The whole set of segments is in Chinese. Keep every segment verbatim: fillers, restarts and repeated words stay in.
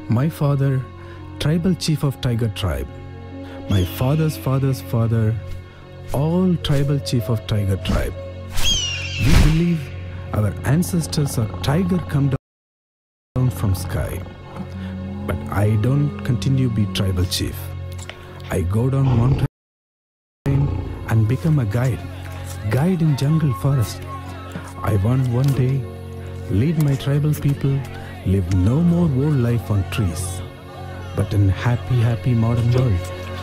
My father, tribal chief of Tiger tribe. My father's father's father, all tribal chief of Tiger tribe. We believe our ancestors are tiger come down from sky. But I don't continue be tribal chief. I go down mountain and become a guide. Guide in jungle forest. I want one day lead my tribal people live no more old life on trees, but in happy, happy modern world.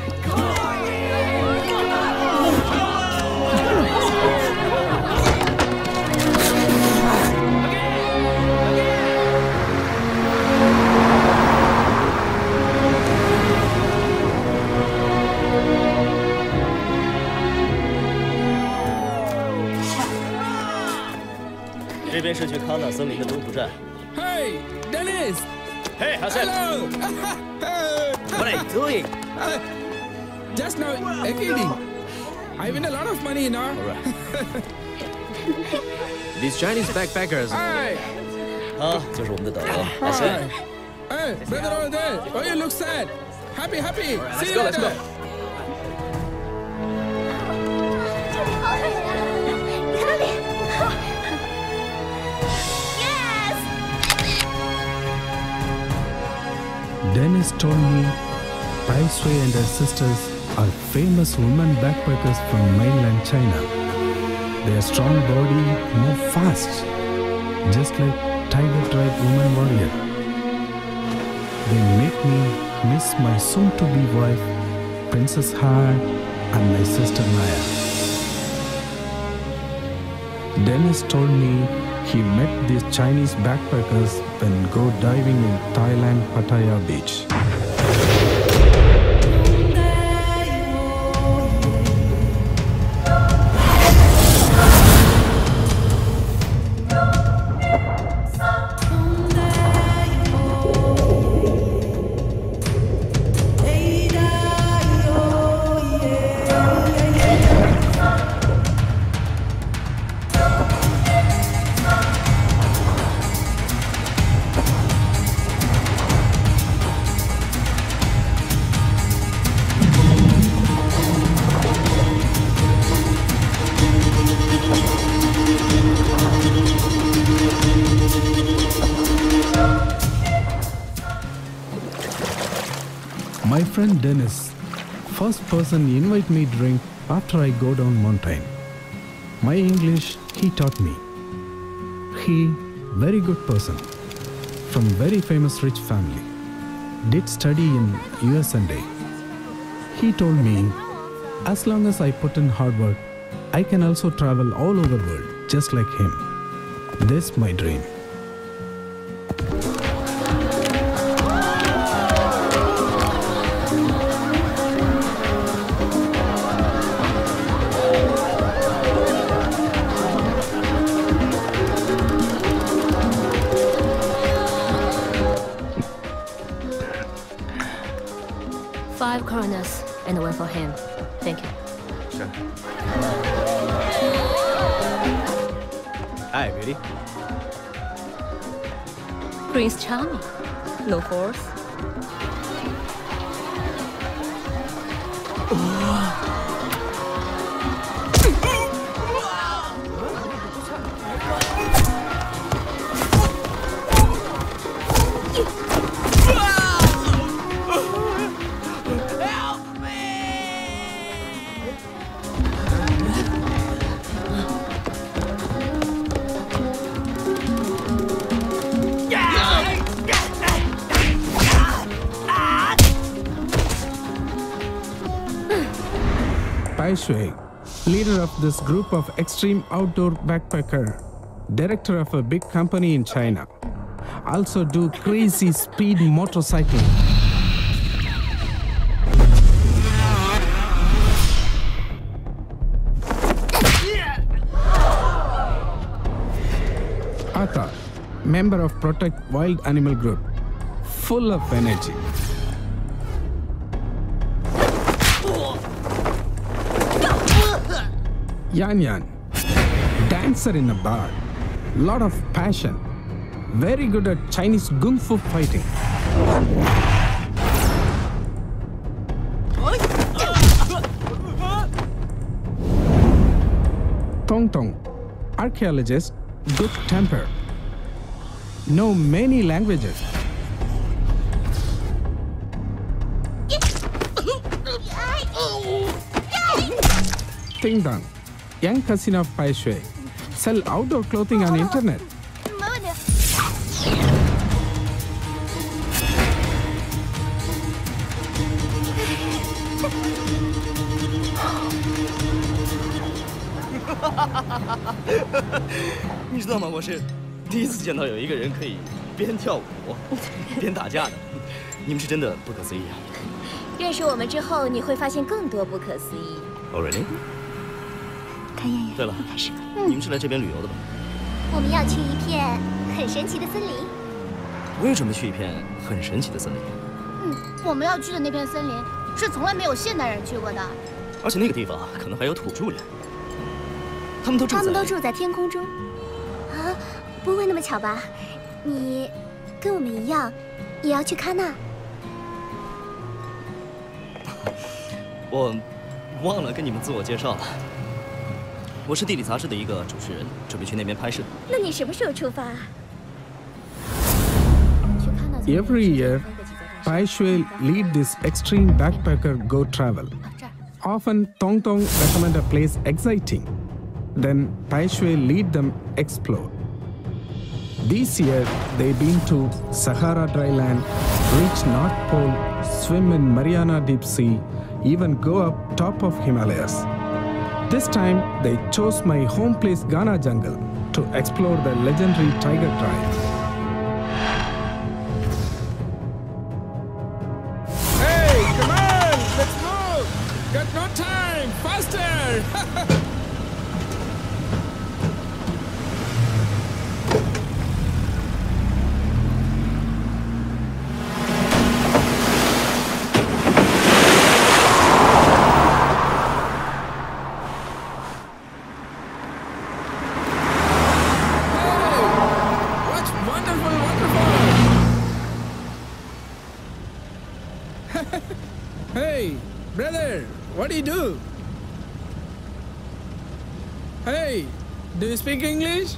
Hey, Dennis! Hey, Hassan! Hello! What are you doing? Uh, just now, uh, kidding. I win a lot of money, you know. All right. These Chinese backpackers. Hi! 啊，就是我们的导游 Hassan. Hey, brother over there. Why you look sad? Happy, happy. All right, See let's you go, let's later. go. Dennis told me Pai Shui and her sisters are famous women backpackers from mainland China. Their strong body move fast, just like Tiger tribe woman warrior. They make me miss my soon-to-be wife, Princess Han, and my sister Maya. Dennis told me he met these Chinese backpackers when go diving in Thailand Pattaya beach. My friend Dennis, first person invite me drink after I go down mountain. My English he taught me. He very good person, from very famous rich family. Did study in U S and A. He told me, as long as I put in hard work, I can also travel all over the world, just like him. This my dream. Five coroners and one for him. Thank you. Sure. Hi, beauty. Prince Charming. No force. Pai Shui, leader of this group of extreme outdoor backpacker, director of a big company in China, also do crazy speed motorcycling. Ata, member of Protect Wild Animal Group, full of energy. Yan Yan, dancer in a bar, lot of passion, very good at Chinese Kung Fu fighting. Tong Tong, archaeologist, good temper, know many languages. Ting Dong, young cousin of Pai Shui, sell outdoor clothing on internet. 没问题。 你知道吗？我是第一次见到有一个人可以边跳舞边打架的，你们是真的不可思议啊！ 认识我们之后，你会发现更多不可思议。 Oh really？ 看燕燕， 对了， 开始。 你们是来这边旅游的吧？ 我们要去一片很神奇的森林。 我也准备去一片很神奇的森林， 嗯，我们要去的那片森林是从来没有现代人去过的。 而且那个地方可能还有土著人，他们都住在…… 他们都住在天空中。啊，不会那么巧吧？你跟我们一样，也要去喀纳？ 我忘了跟你们自我介绍了，我是地理杂志的一个主持人，准备去那边拍摄。 那你什么时候出发？ Every year, Pai Shui lead this extreme backpacker go travel. Often, Tong Tong recommend a place exciting. Then, Pai Shui lead them explore. This year, they've been to Sahara dryland, reach North Pole, swim in Mariana Deep Sea, even go up top of Himalayas. This time, they chose my home place Ghana jungle to explore the legendary tiger tribe. Hey, come on, let's move. Got no time. Faster. Hey, brother, what do you do? Hey, do you speak English?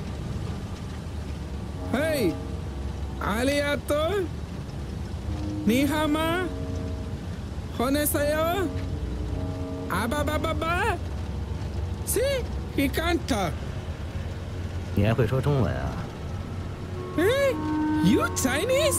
Hey, Aliato? Nihama? Honesayo? Abababa? See, he can't talk. 你还会说中文啊？ Hey, you Chinese?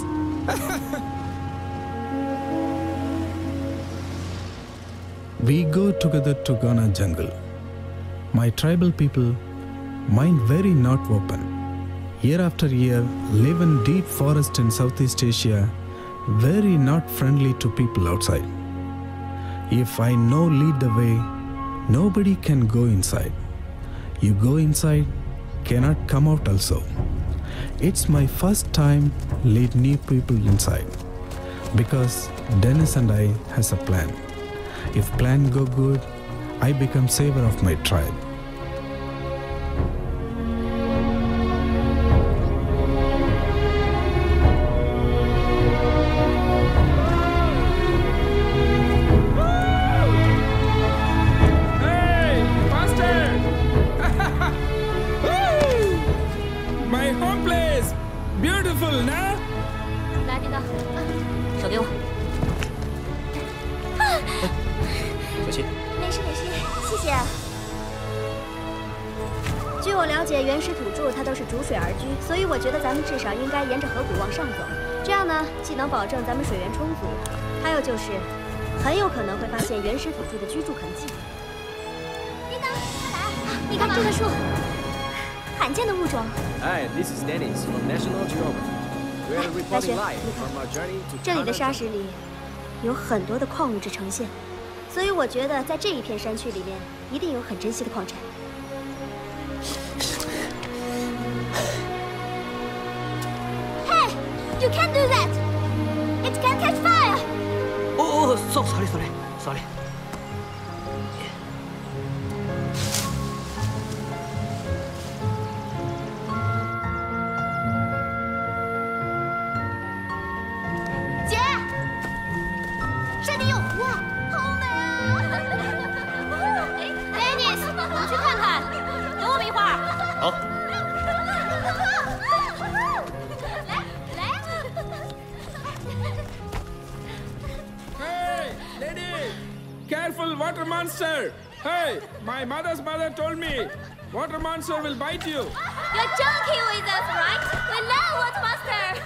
We go together to Ghana jungle. My tribal people, mind very not open. Year after year, live in deep forest in Southeast Asia, very not friendly to people outside. If I know lead the way, nobody can go inside. You go inside, cannot come out also. It's my first time lead new people inside, because Dennis and I has a plan. If plan go good, I become saver of my tribe. Hey, faster! Woo! My home place, beautiful, nah? 来，叮当，手给我。 小心！ 没事没事，谢谢。据我了解，原始土著它都是逐水而居，所以我觉得咱们至少应该沿着河谷往上走。这样呢，既能保证咱们水源充足，还有就是很有可能会发现原始土著的居住痕迹。叮当，来，你看这个树，罕见的物种。 Hi, this is Dennis from National Geographic. We are 大雪， reporting live 你看 from our journey to 这里的 Ghana 沙石里有很多的矿物质呈现，所以我觉得在这一片山区里面一定有很珍惜的矿产。 Hey, you can't do that! It can catch fire! 哦哦，sorry sorry sorry。 Hey, Careful, water monster! Hey, my mother's mother told me, water monster will bite you. You're joking with us, right? We love Water Monster.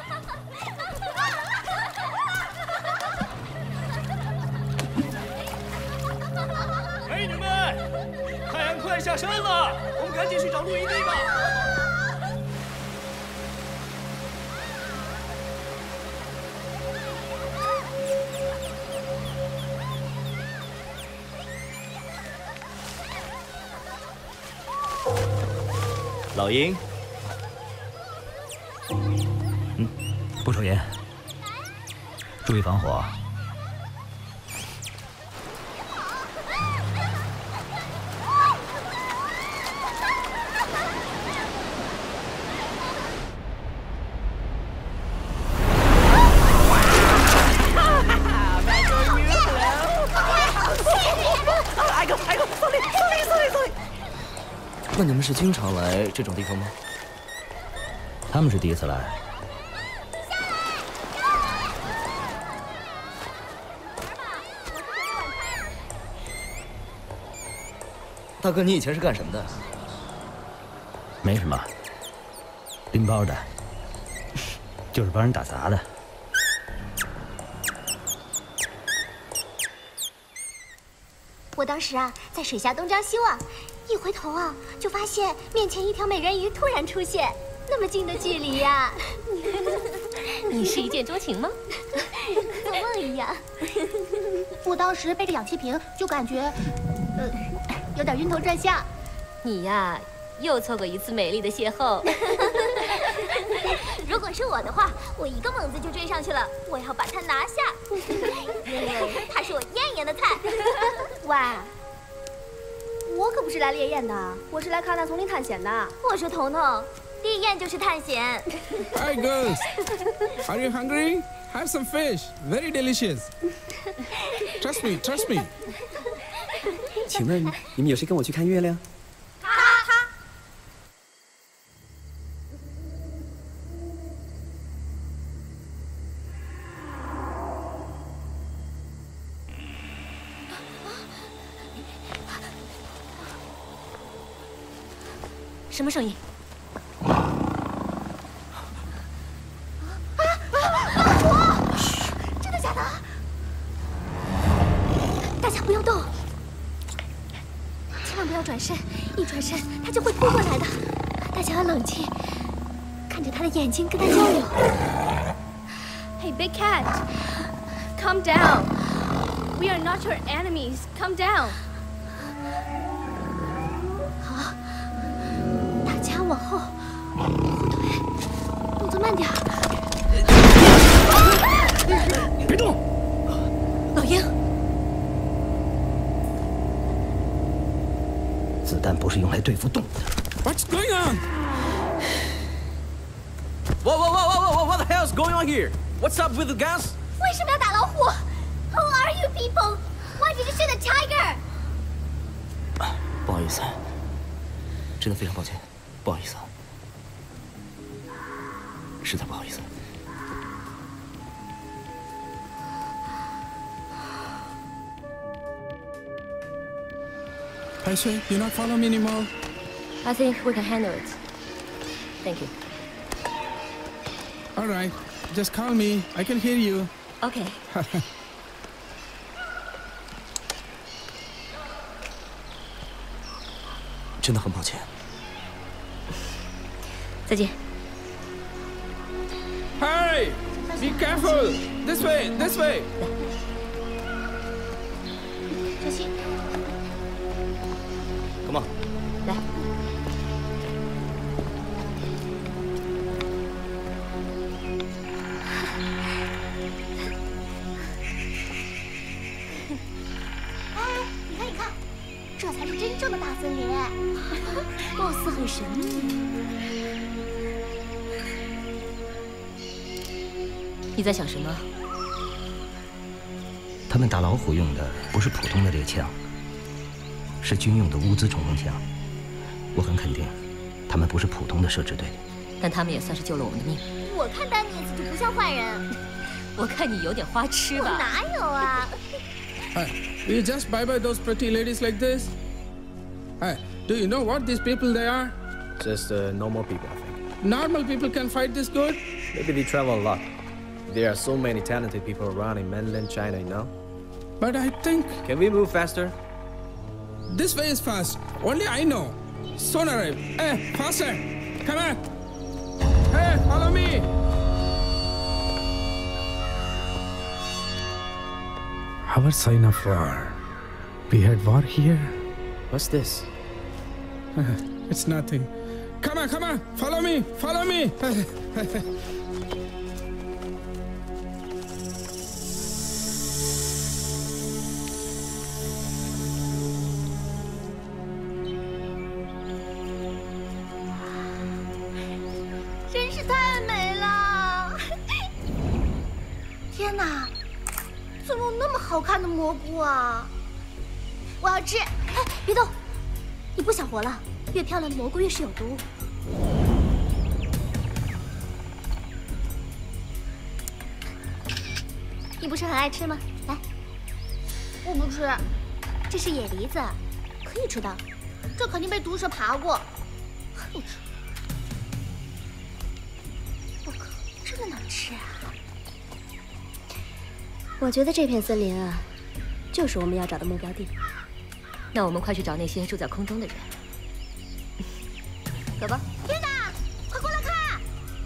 美女们，太阳快下山了，我们赶紧去找露营地吧。老鹰， 嗯，不抽烟，注意防火。 那你们是经常来这种地方吗？ 他们是第一次来。 大哥，你以前是干什么的？ 没什么，拎包的，就是帮人打杂的。 我当时啊，在水下东张西望，一回头啊，就发现面前一条美人鱼突然出现，那么近的距离呀、啊！ 你是一见钟情吗？ 做梦一样。 我当时背着氧气瓶，就感觉，呃，有点晕头转向。 你呀，又错过一次美丽的邂逅。 如果是我的话，我一个猛子就追上去了，我要把他拿下，因为他是我艳艳的菜。喂，我可不是来猎艳的，我是来看看丛林探险的。我说彤彤，猎艳就是探险。 Hi girls, are you hungry? Have some fish, very delicious. Trust me, trust me. 请问你们有谁跟我去看月亮？ 什么声音？ 真的假的？大家不要动，千万不要转身，一转身他就会扑过来的。大家要冷静，看着他的眼睛跟他交流。 Hey, Big Cat, calm down. We are not your enemies. Calm down. 好，大家往后，后退，动作慢点。 别动！ 老鹰， 子弹不是用来对付动物的。 What's going on? Whoa, whoa, whoa, whoa, whoa! What the hell's going on here? What's up with the guns? 为什么要打老虎 ？Who are you people? Why did you shoot a tiger? 不好意思，真的非常抱歉，不好意思，实在不好意思。 Aisha, you not follow me anymore? I think we can handle it. Thank you. All right, just call me. I can hear you. Okay. 真的很抱歉。 再见。 Hey, be careful. This way, this way. 小心。 Come on. 来。 哎，你看，你看，这才是真正的大森林， 貌似很神秘。 你在想什么？ 他们打老虎用的不是普通的猎枪，是军用的乌兹冲锋枪。我很肯定，他们不是普通的摄制队。 但他们也算是救了我们的命。 我看丹尼斯就不像坏人。 我看你有点花痴吧？ 我哪有啊？ Hey, will you just bye bye those pretty ladies like this? Hey, do you know what these people they are? Just uh, normal people, I think. Normal people can fight this good? Maybe they travel a lot. There are so many talented people around in mainland China, you know? But I think... Can we move faster? This way is fast. Only I know. Soon arrive. Hey, faster! Come on! Hey, follow me! Our sign of war. We had war here. What's this? It's nothing. Come on, come on! Follow me! Follow me! 真是太美了！天哪，怎么有那么好看的蘑菇啊？我要吃！哎，别动，你不想活了。越漂亮的蘑菇越是有毒。 你不是很爱吃吗？来， 我不吃， 这是野梨子，可以吃的。 这肯定被毒蛇爬过。不吃。我靠，这个哪吃啊？ 我觉得这片森林啊，就是我们要找的目标地。 那我们快去找那些住在空中的人。走吧。 天哪，快过来看！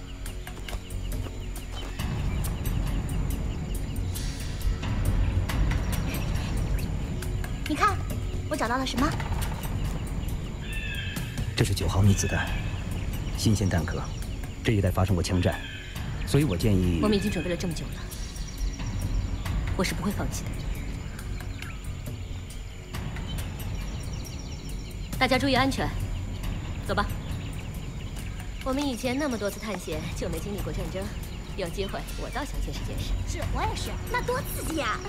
你看，我找到了什么？ 这是九毫米子弹，新鲜弹壳。这一带发生过枪战，所以我建议。 我们已经准备了这么久了，我是不会放弃的。大家注意安全，走吧。我们以前那么多次探险，就没经历过战争。有机会，我倒想见识见识。 是我也是，那多刺激呀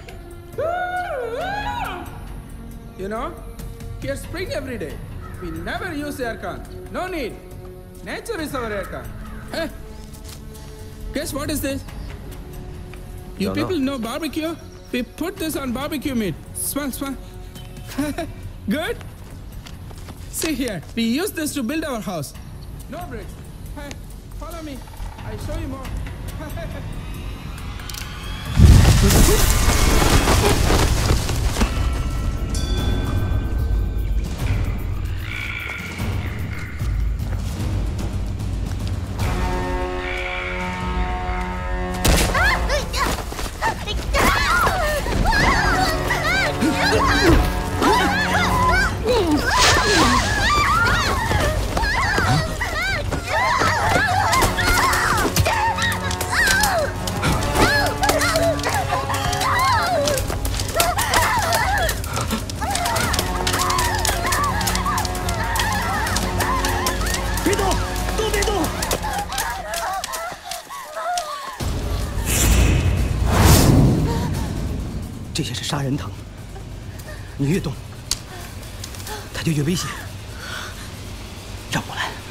You know, here's spring every day. We never use aircon. No need. Nature is our aircon. Hey, guess what is this? You Don't people know. know barbecue? We put this on barbecue meat. Smell, smell. Good? See here, we use this to build our house. No bricks. Hey, follow me. I show you more. 这些是杀人藤，你越动，它就越危险。让我来。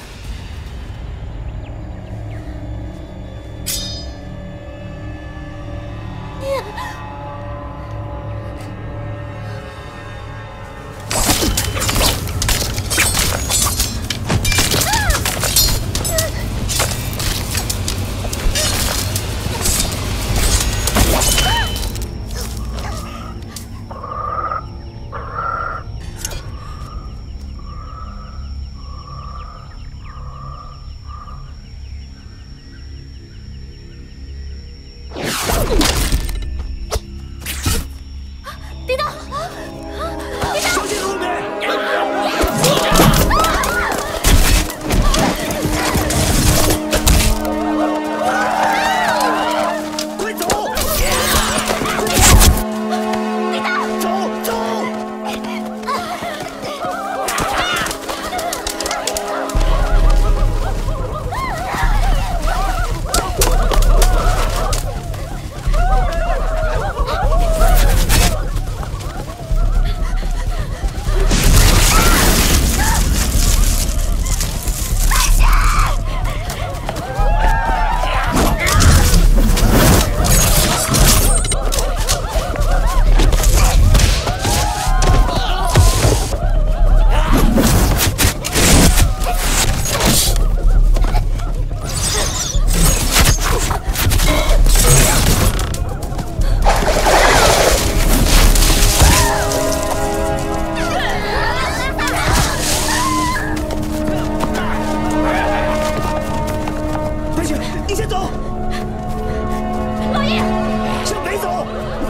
走！ 老爷， 向北走！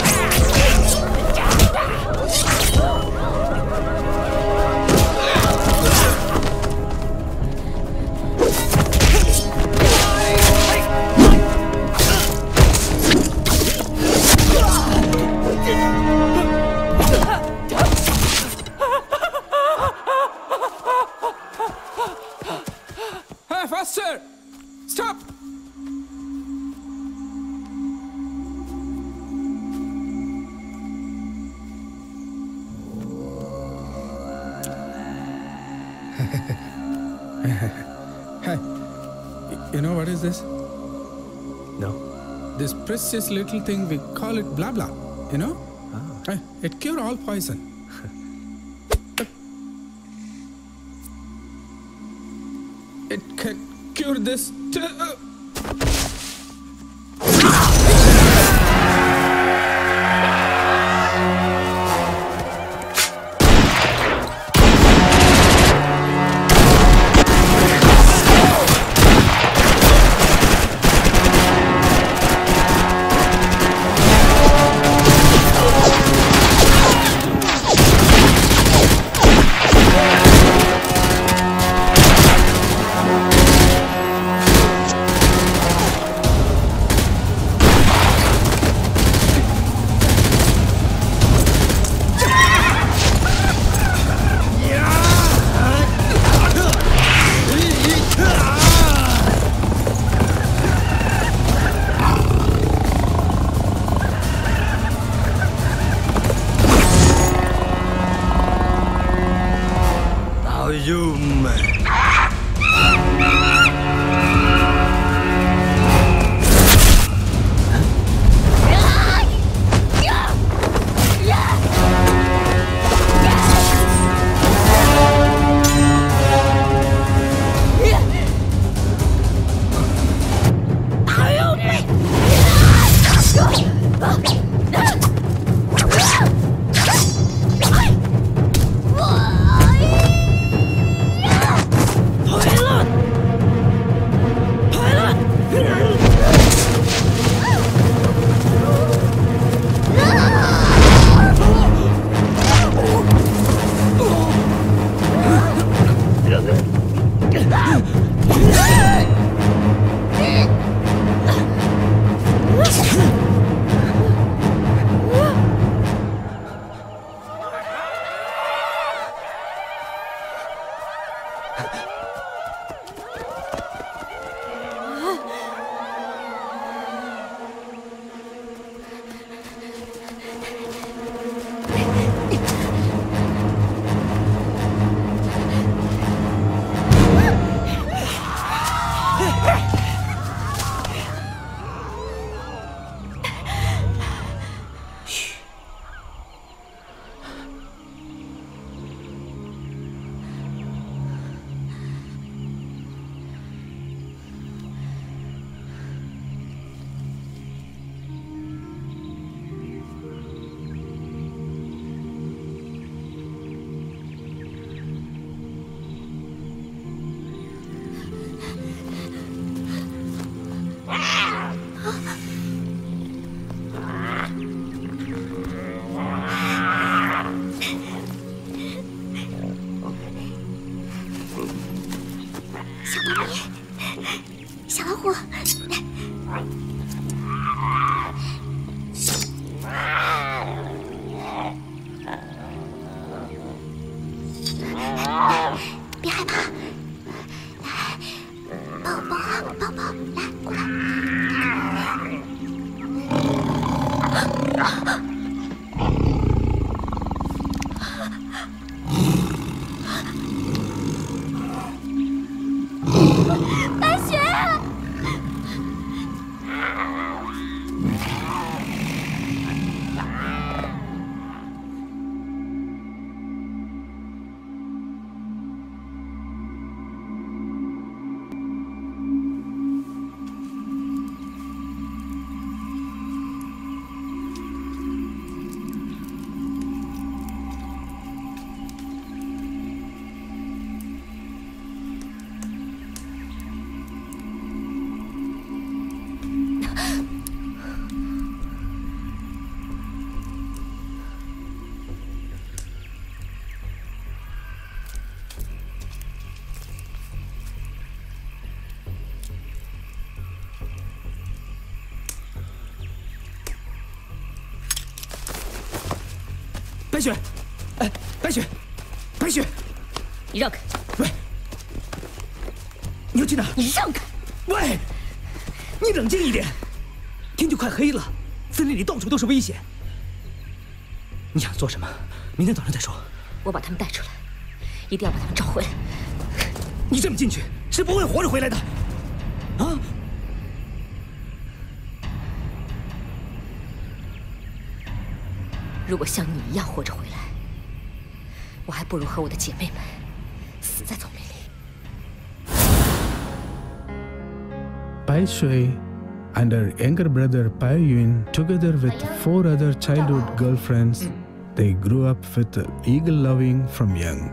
Hey, faster! Stop! Hey, you know what is this? No. This precious little thing, we call it blah blah, you know? Ah. It cures all poison. It can cure this too. 别害怕，来，抱抱抱抱，来，过来。白雪。 白雪，哎，白雪，白雪， 你让开！ 喂，你要去哪？ 你让开！ 喂，你冷静一点，天就快黑了，森林里到处都是危险。你想做什么？明天早上再说。 我把他们带出来，一定要把他们找回来。 你这么进去是不会活着回来的，啊！ 如果像你一样活着回来，我还不如和我的姐妹们死在丛林里。 Bai Shui and her younger brother Bai Yun, together with four other childhood girlfriends, they grew up with eagle loving from young.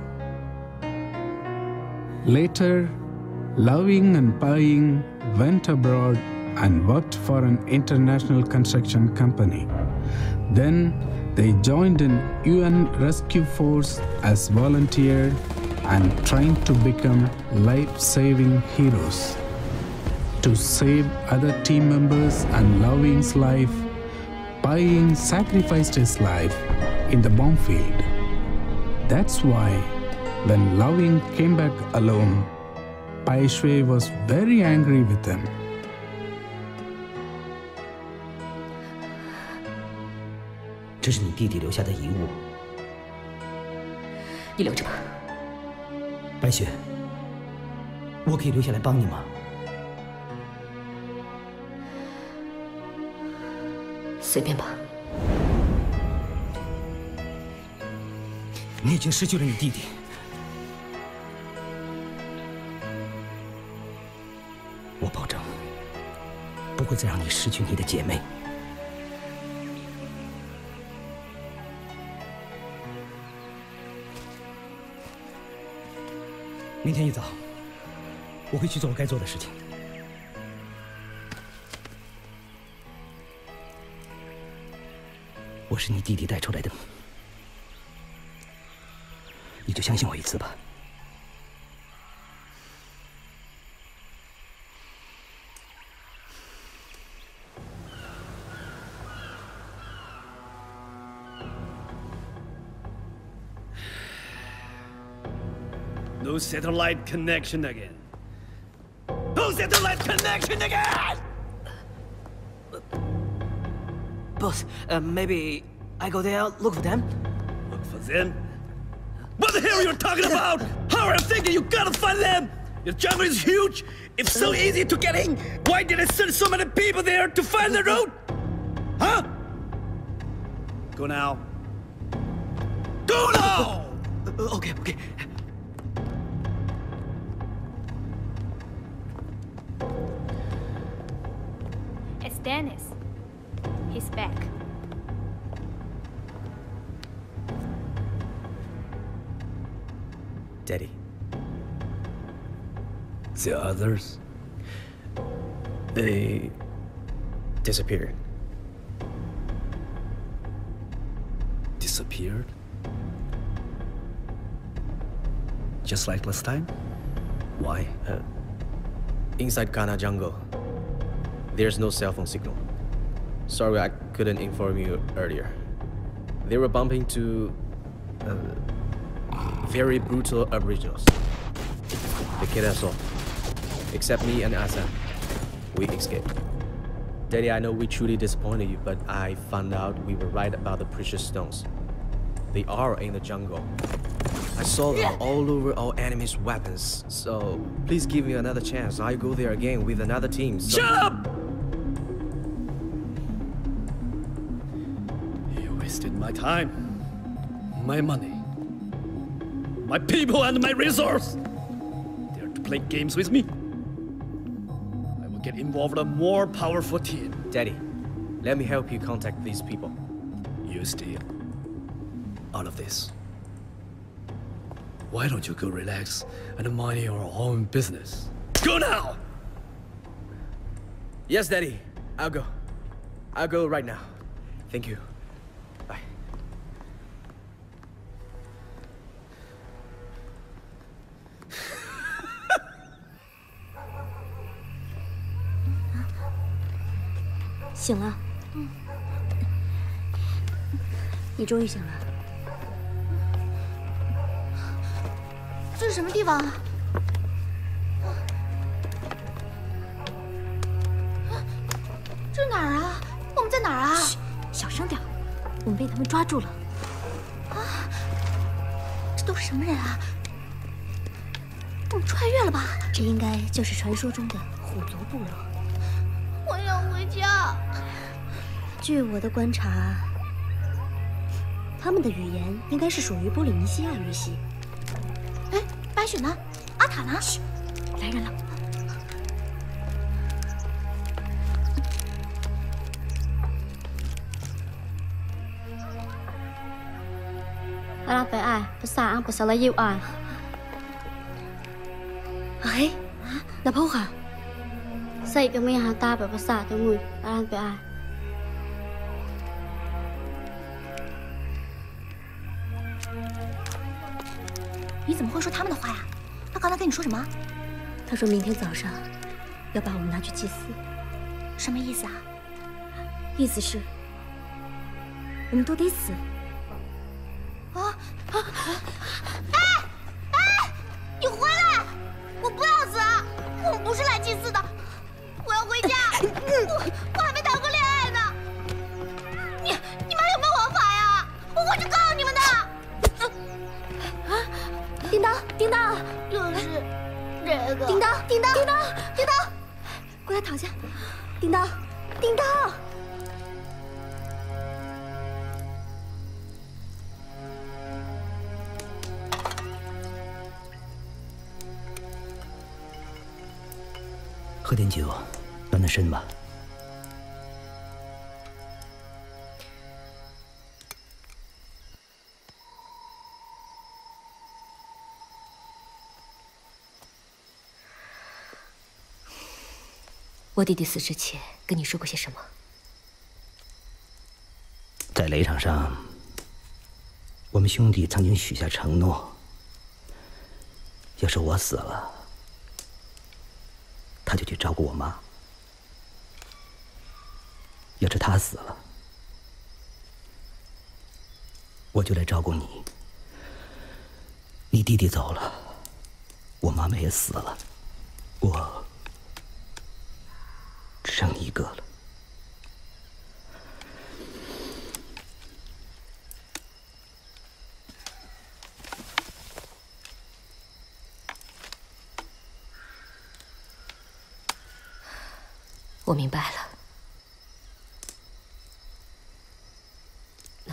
Later, Loving and Bai Ying went abroad and worked for an international construction company. Then they joined an U N rescue force as volunteers and trained to become life-saving heroes. To save other team members and Loving's life, Bai Ying sacrificed his life in the bomb field. That's why, when Loving came back alone, Bai Shui was very angry with them. 这是你弟弟留下的遗物， 你留着吧。 白雪，我可以留下来帮你吗？ 随便吧。 你已经失去了你弟弟，我保证不会再让你失去你的姐妹。明天一早，我会去做我该做的事情。我是你弟弟带出来的，你就相信我一次吧。 No satellite connection again. No satellite connection again! Boss, uh, maybe I go there, look for them? Look for them? What the hell are you talking about? How are you thinking you gotta find them? Your jungle is huge. It's so easy to get in. Why did I send so many people there to find the road? Huh? Go now. Go now! Uh, okay, okay. It's Dennis. He's back. Daddy. The others? They disappeared. Disappeared? Just like last time? Why? Uh, inside Ghana jungle, there's no cell phone signal. Sorry I couldn't inform you earlier. They were bumping to uh, very brutal aboriginals. They killed us all. Except me and Asan. We escaped. Daddy, I know we truly disappointed you, but I found out we were right about the precious stones. They are in the jungle. I saw them all over our enemy's weapons, so please give me another chance. I'll go there again with another team. So Shut up! You wasted my time, my money, my people, and my resource. Dare to play games with me? I will get involved in a more powerful team. Daddy, let me help you contact these people. You stay out of this. Why don't you go relax and mind your own business? Go now! Yes, Daddy. I'll go. I'll go right now. Thank you. Bye. 醒了。嗯。你终于醒了。 这是什么地方啊？这是哪儿啊？我们在哪儿啊？ 嘘，小声点，我们被他们抓住了。 啊！这都是什么人啊？我们穿越了吧？ 这应该就是传说中的虎族部落。 我要回家。 据我的观察，他们的语言应该是属于波利尼西亚语系。 哎，白雪呢？阿塔呢？ 嘘，来人了。 阿拉伯爱，ภาษาอังกฤษและยิวอ่าน哎，那跑哈？ ใส่ก็ไม่หาตาแบบภาษาทั้งหมดอารันไปอ่าน你怎么会说他们的话呀？他刚才跟你说什么？ 他说明天早上要把我们拿去祭祀。 什么意思啊？ 意思是我们都得死。 啊啊！哎哎，你回来！我不要死！我们不是来祭祀的，我要回家。我我还没谈过恋爱呢。你你们还有没有王法呀？我回去告你们的。 啊！叮当，叮当， 就是这个。 叮当，叮当，叮当，叮当，过来躺下。叮当，叮当。 喝点酒，暖暖身吧。 我弟弟死之前跟你说过些什么？ 在擂场上，我们兄弟曾经许下承诺：要是我死了，他就去照顾我妈；要是他死了，我就来照顾你。你弟弟走了，我妈妈也死了，我只剩你一个了。 我明白了。那，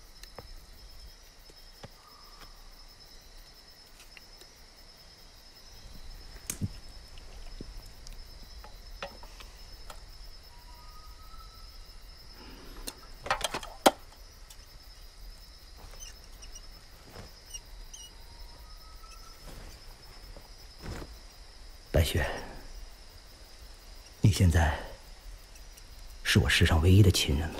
白雪，你现在是我世上唯一的亲人了。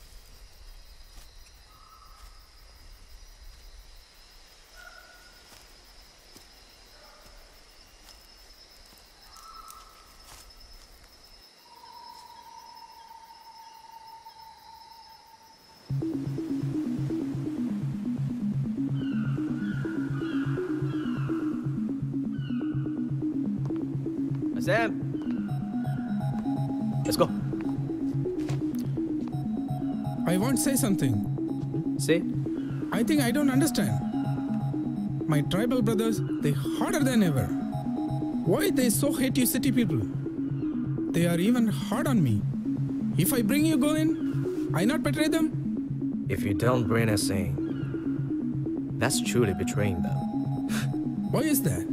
Sam, let's go. I want to say something. Say? I think I don't understand. My tribal brothers, they harder than ever. Why they so hate you city people? They are even hard on me. If I bring you go in, I not betray them? If you don't bring us in, that's truly betraying them. Why is that?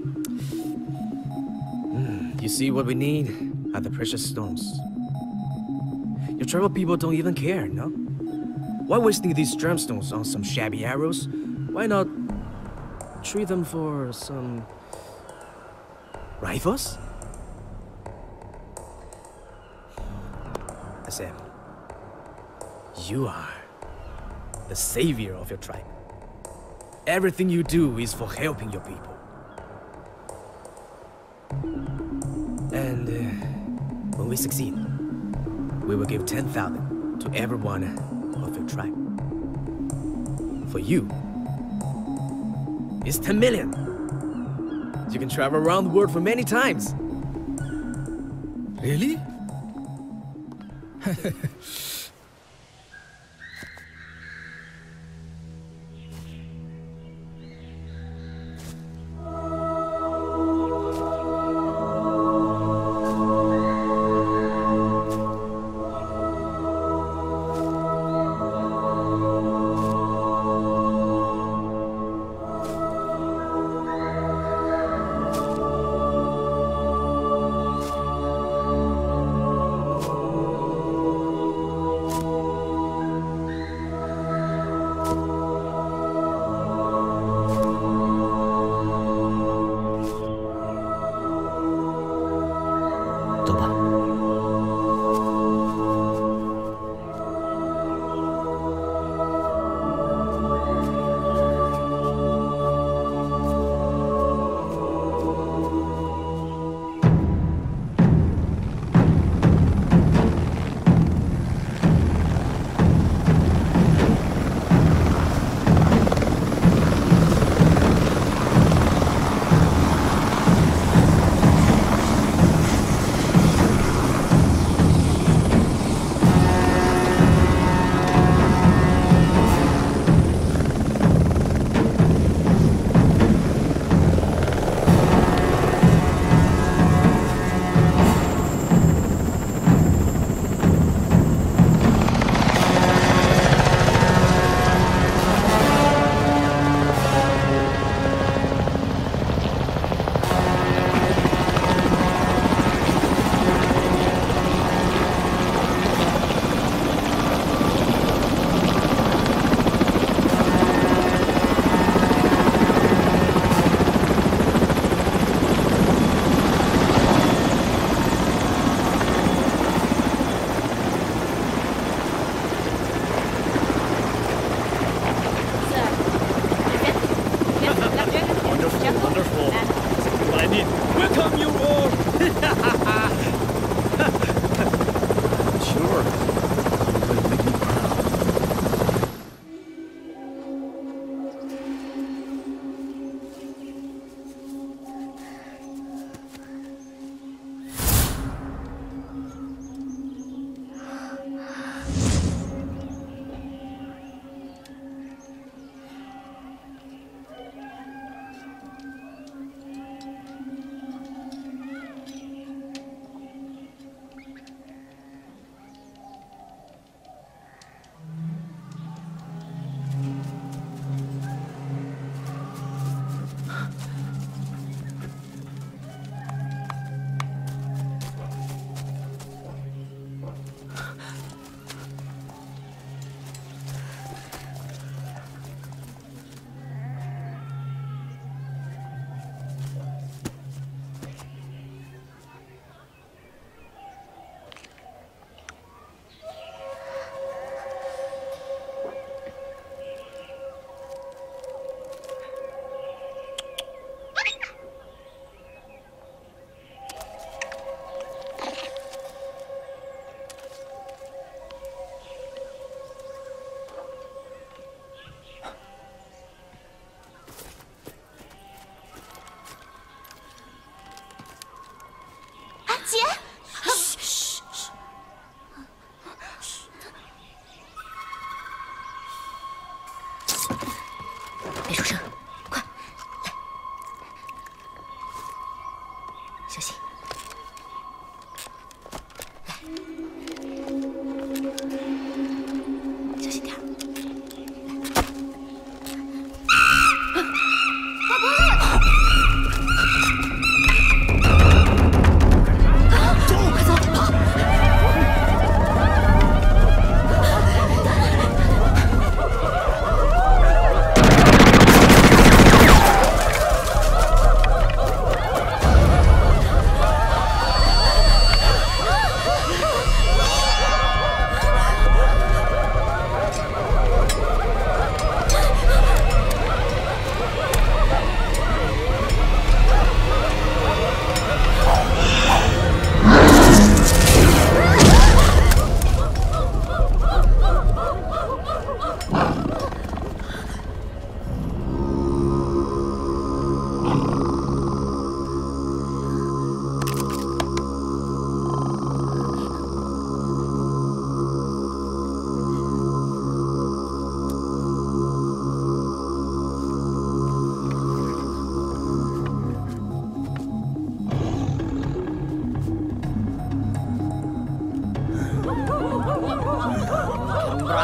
You see, what we need are the precious stones. Your tribal people don't even care, no? Why wasting these gemstones on some shabby arrows? Why not trade them for some rifles? Sam, you are the savior of your tribe. Everything you do is for helping your people. And uh, when we succeed, we will give ten thousand to every one of your tribe. For you, it's ten million. You can travel around the world for many times. Really?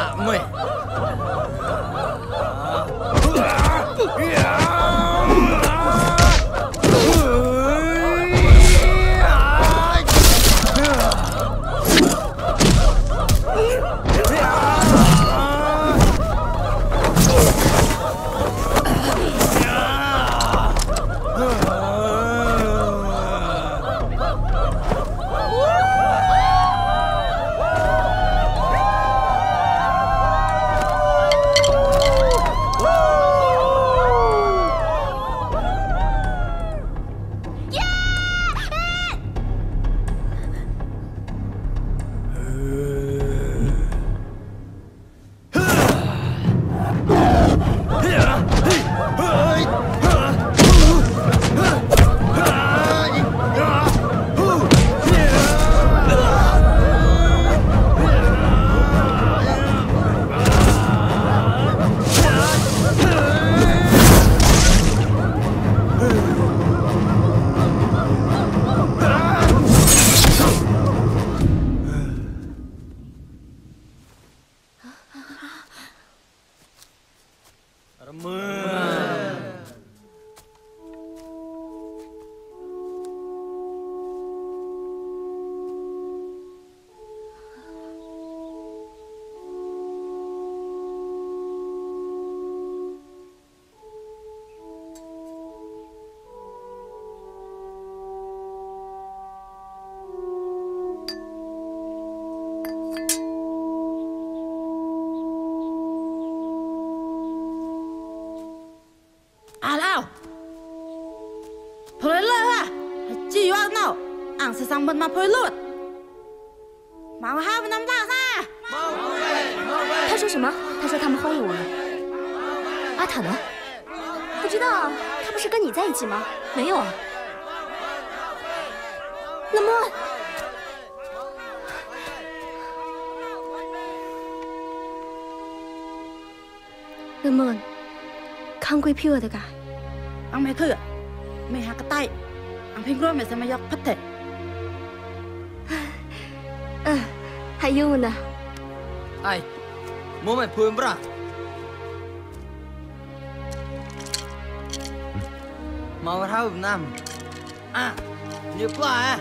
mày. Sang bên mà phơi lụt. Mau hai bên năm ta ra. 他说什么？他说他们欢迎我们。阿塔呢？不知道啊，他不是跟你在一起吗？没有啊。那么，那么，康贵票的噶？ Ông mày thử, mày hạ cái tay, ông phình rồi mày sẽ mày dọc phát thể. À, hay yêu nè. Ai, mua mày phun bra. Mau vào Việt Nam. À, nhiều quá à.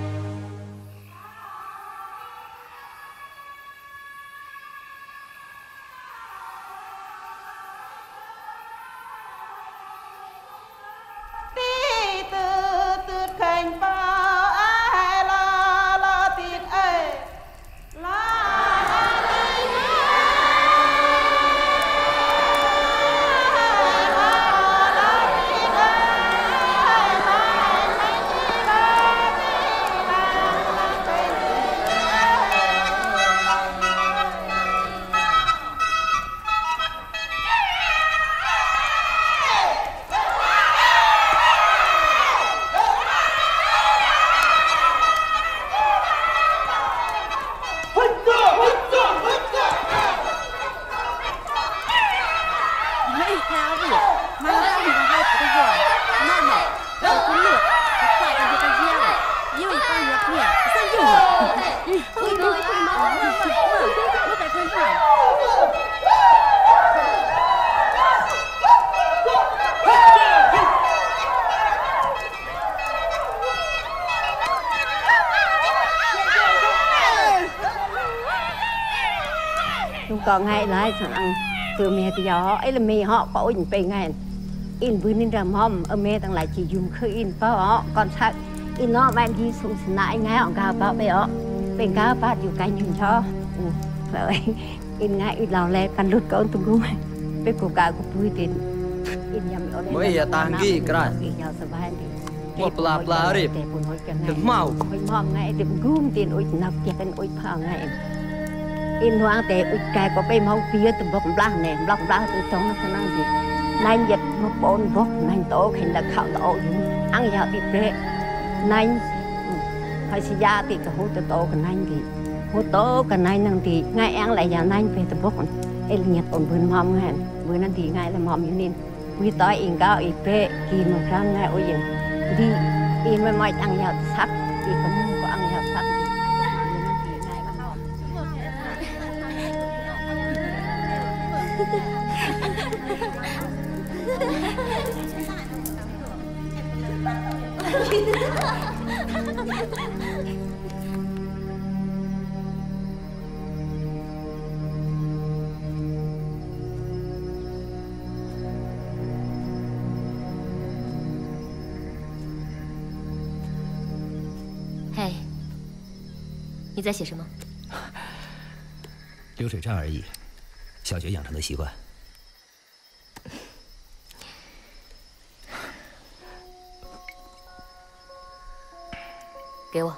Còn ngày lại thằng từ mẹ thì giờ ấy là mẹ họ bảo in về ngày in bữa nên làm hôm ở mẹ thằng lại chỉ dùng khơi in bao họ còn sao in nó bạn đi xuống lại ngay họ cao bao bé họ bên cao baoอยู่ไกลอยู่cho rồi in ngay in lao lẹ căn lút con tụiกูbên cô cả cô vui tiền in nhầm ở đây mới giờ tang ghi cái một bla bla đi được mau hồi mom ngay được gum tiền ôi nạp tiền cái ôi phao ngay in hoang tệ ôi cái có bay mau phía từ bọc blang này bọc blang từ trong nó sẽ năng gì nay nhật một bốn bọc nay tổ khi là khảo tổ ăn giờ bị bể nay phải xì da thì cái hút tổ cái nay thì hút tổ cái nay năng thì ngay ăn lại giờ nay về từ bọc ấy là nhật ổn vườn mom hả vườn năng thì ngay là mom như nên quy tối in cao in bể khi mà răng ngay ôi giờ đi in mới mai ăn giờ sắp thì có muốn có ăn giờ sắp 嘿，你在写什么？ 流水账而已，小学养成的习惯。 给我。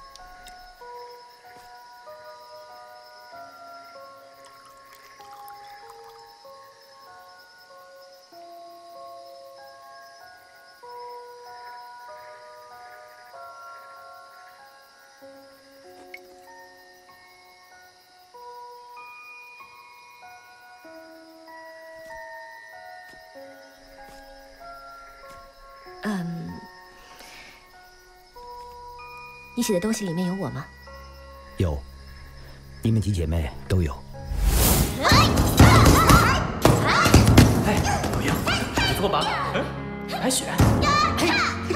嗯，你写的东西里面有我吗？ 有，你们几姐妹都有。 哎，怎么样？不错吧？嗯，还选？嘿。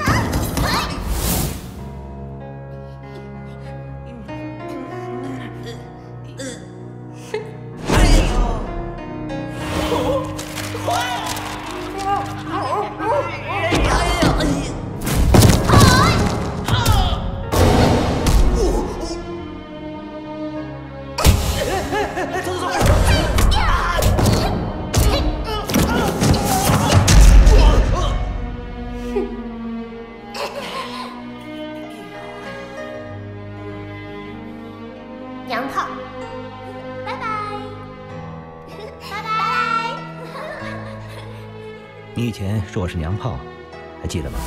娘炮，拜拜，拜拜。 你以前说我是娘炮，还记得吗？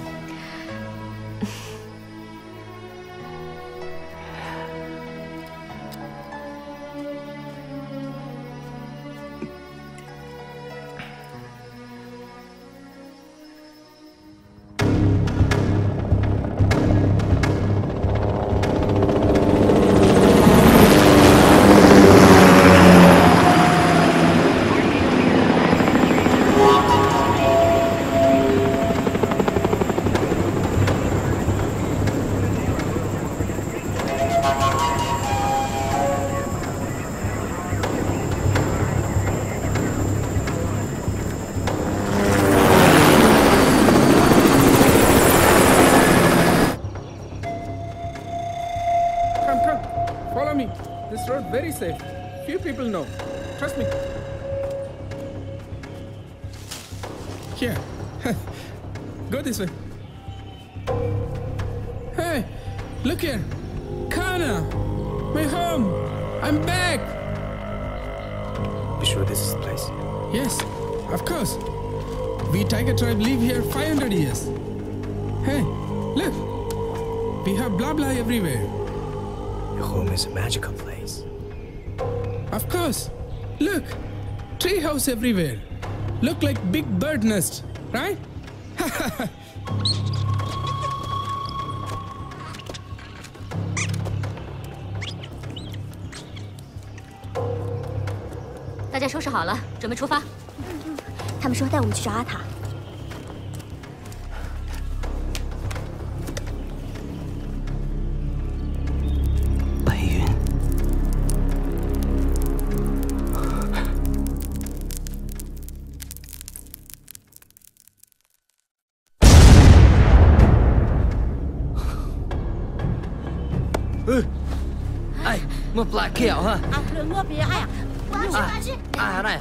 Come, come, follow me. This road very safe. Few people know. Trust me. Here. Go this way. Hey, look here. Kana, my home. I'm back. You sure this is the place? Yes, of course. We Tiger tribe live here five hundred years. Hey, look. We have blah blah everywhere. Your home is a magical place. Of course. Look, tree house everywhere. Look like big bird nest, right? 大家收拾好了，准备出发。 他们说带我们去找阿塔。 白云。 嗯，哎，我不来跳哈。 啊，我别哎呀。 我要去，我要去！ 啊，来。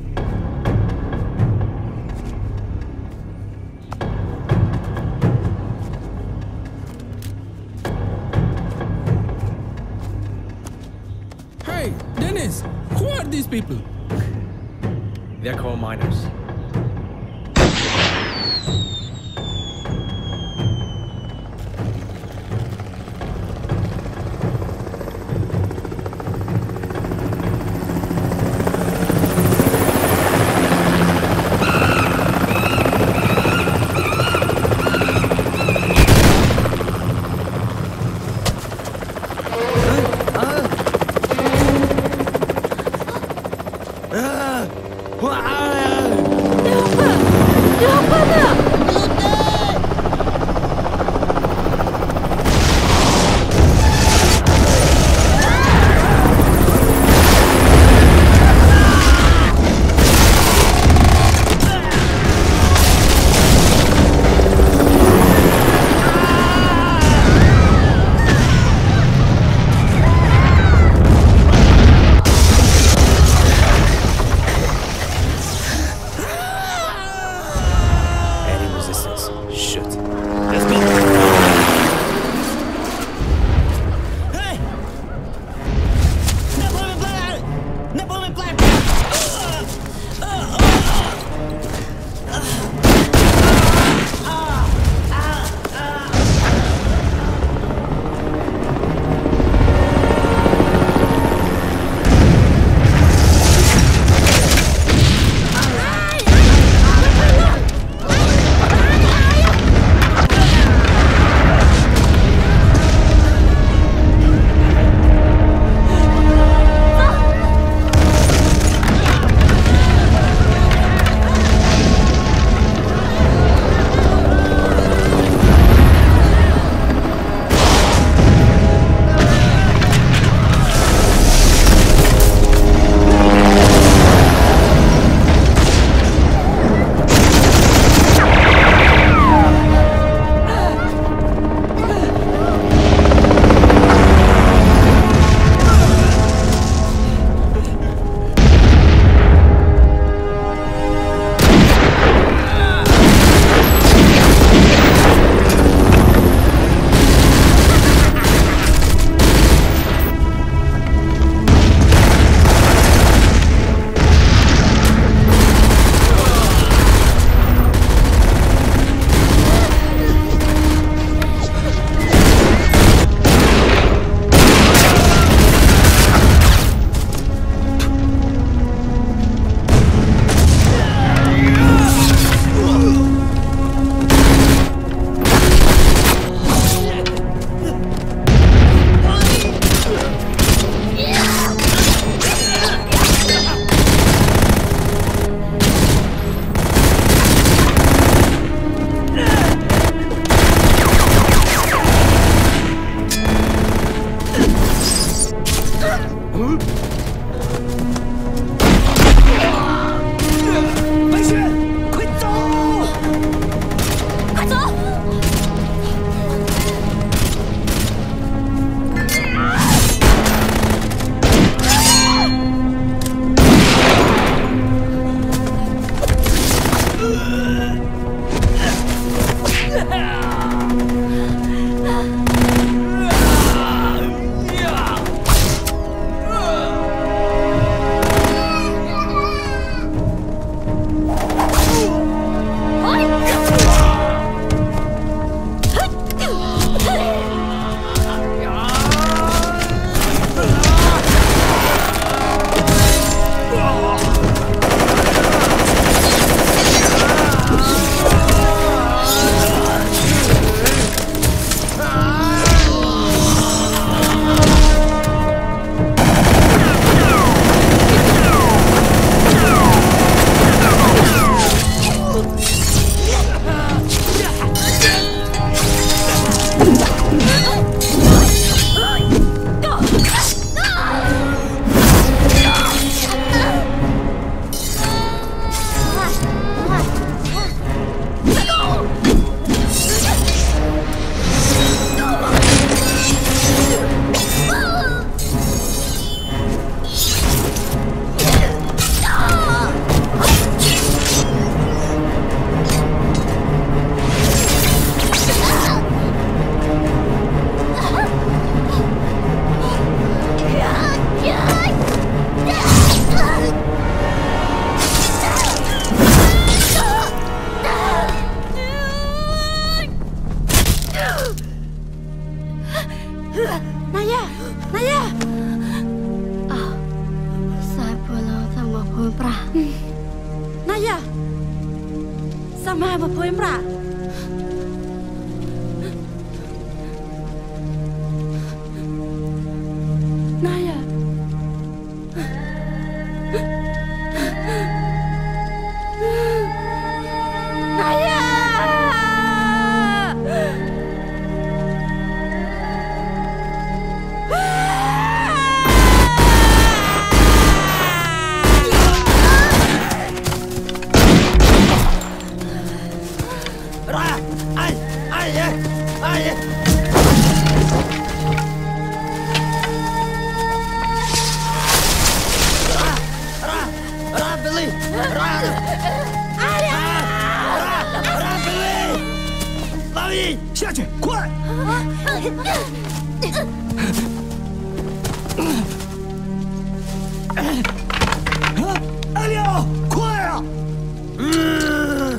Hey, Dennis, who are these people? They're coal miners. Ah! น去，快！艾利奥，快啊！嗯。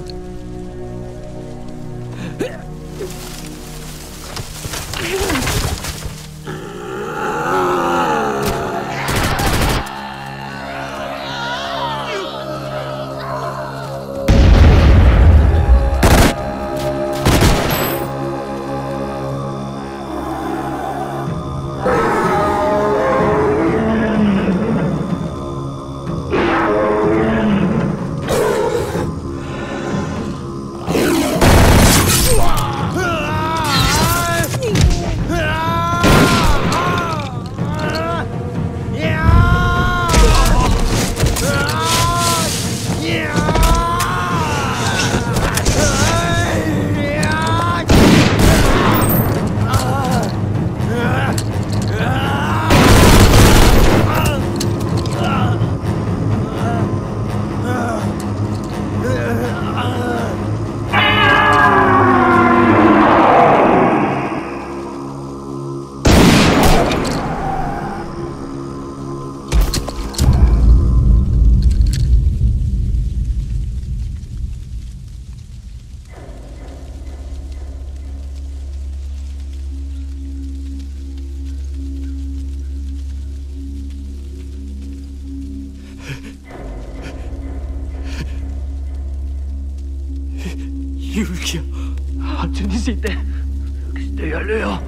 Julia, Anthony, sitte. Estoy a Leo.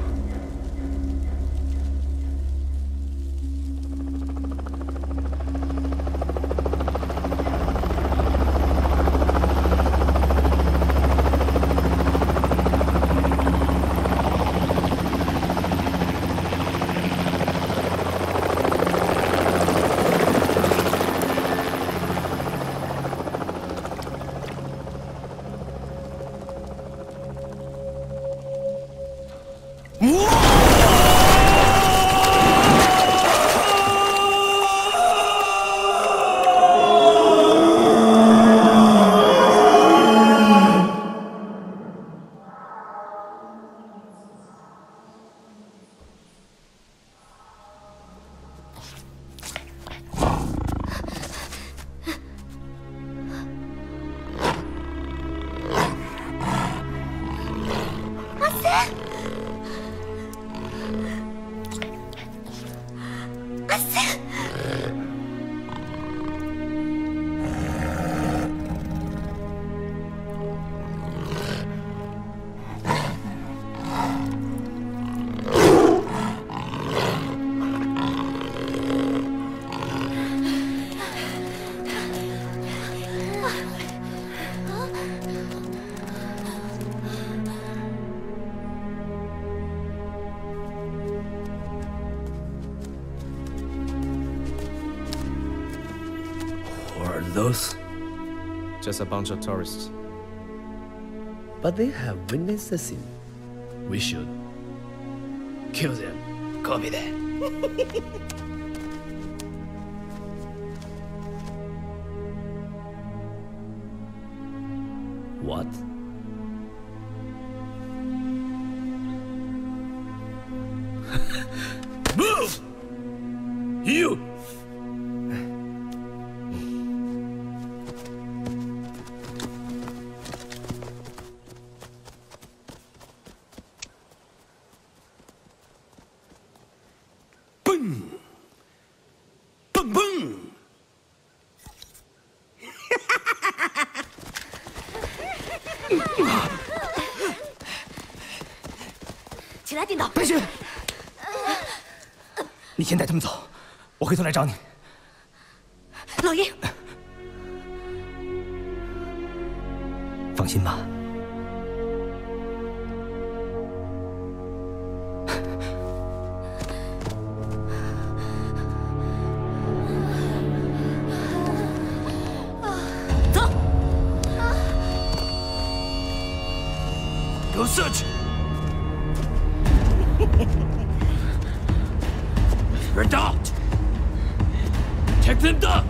Those? Just a bunch of tourists. But they have witnessed the scene. We should kill them. Copy that. What? Move! You! Boom, boom! 起来，丁导。 白雪，你先带他们走，我回头来找你。 老爷， 放心吧。 Go search! Spread out! Take them down!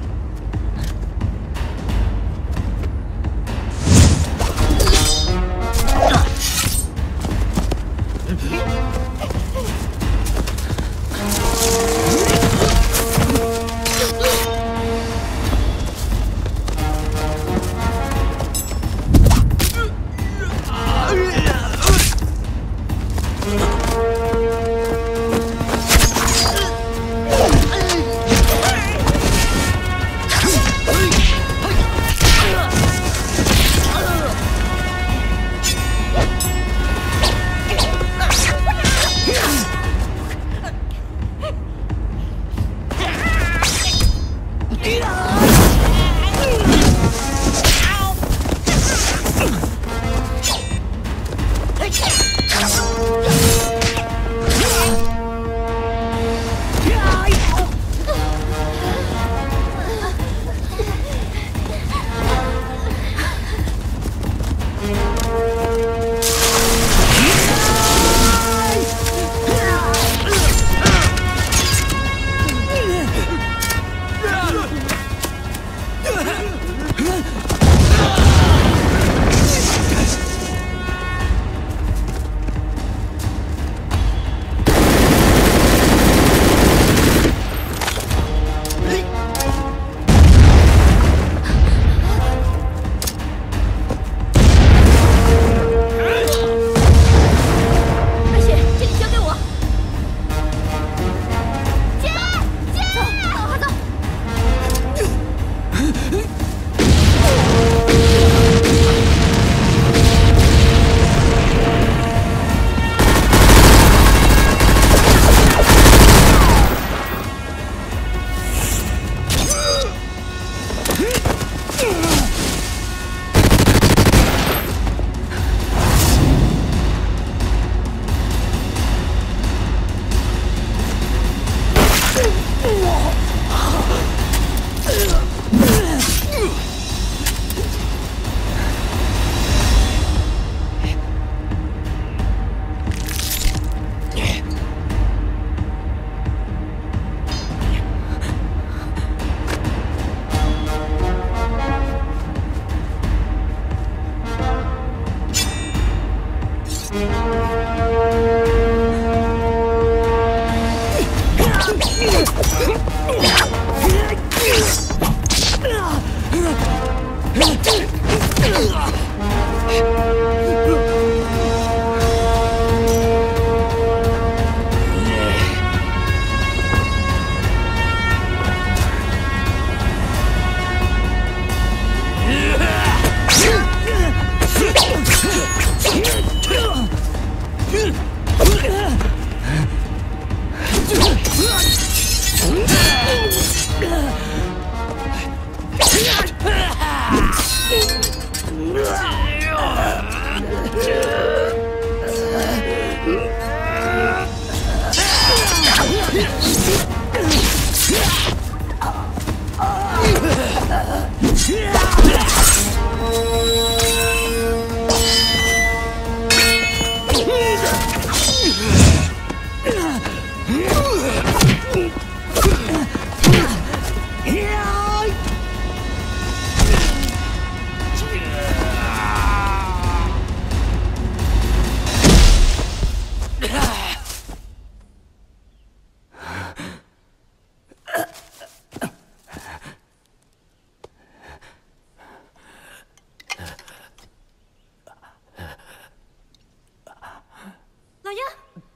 老爷，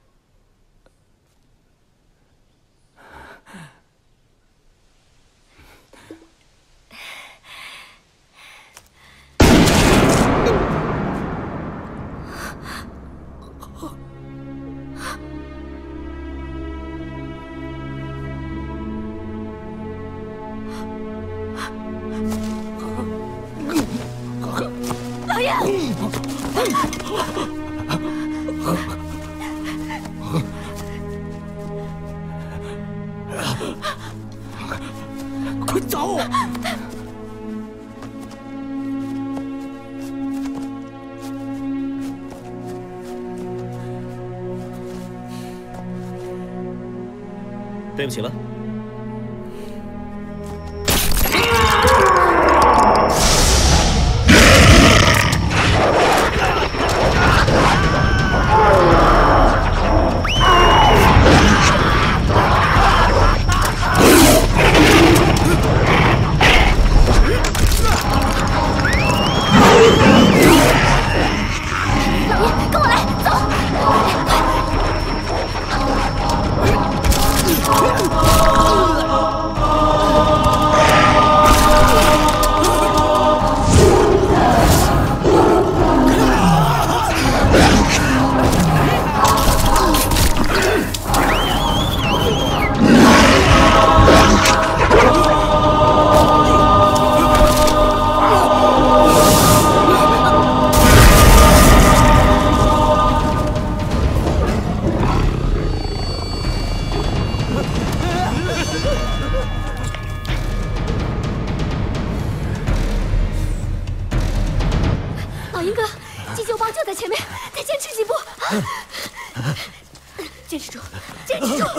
老爷。 快走！ 对不起了。 坚持住，坚持住！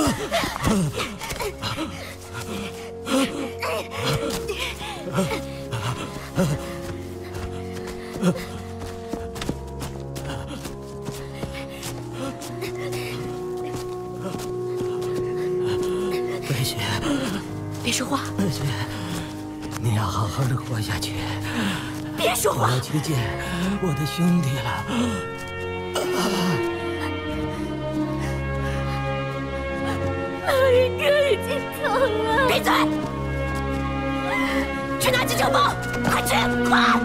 白雪， 别说话。 白雪，你要好好的活下去。 别说话。 我要去见我的兄弟了。 老一哥已经走了。闭嘴！去拿急救包，快去，快！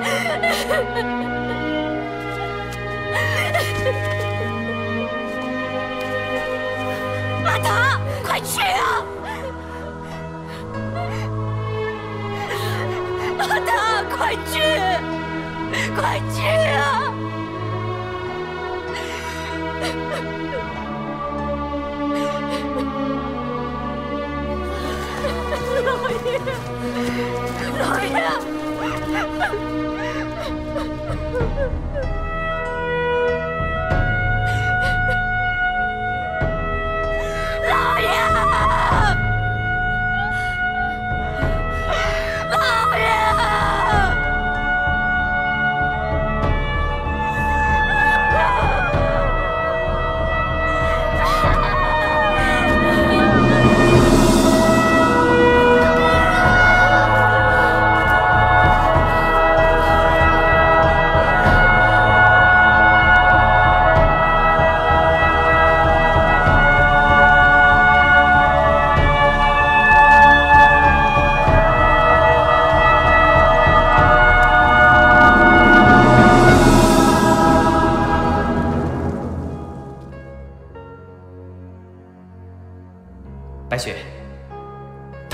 阿达，快去啊！阿达，快去，快去啊！老爷，老爷！老爷！老爷！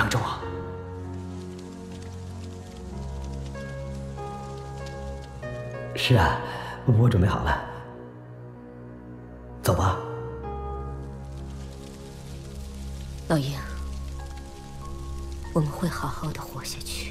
等着我。是啊，我准备好了。走吧。 老鹰，我们会好好的活下去。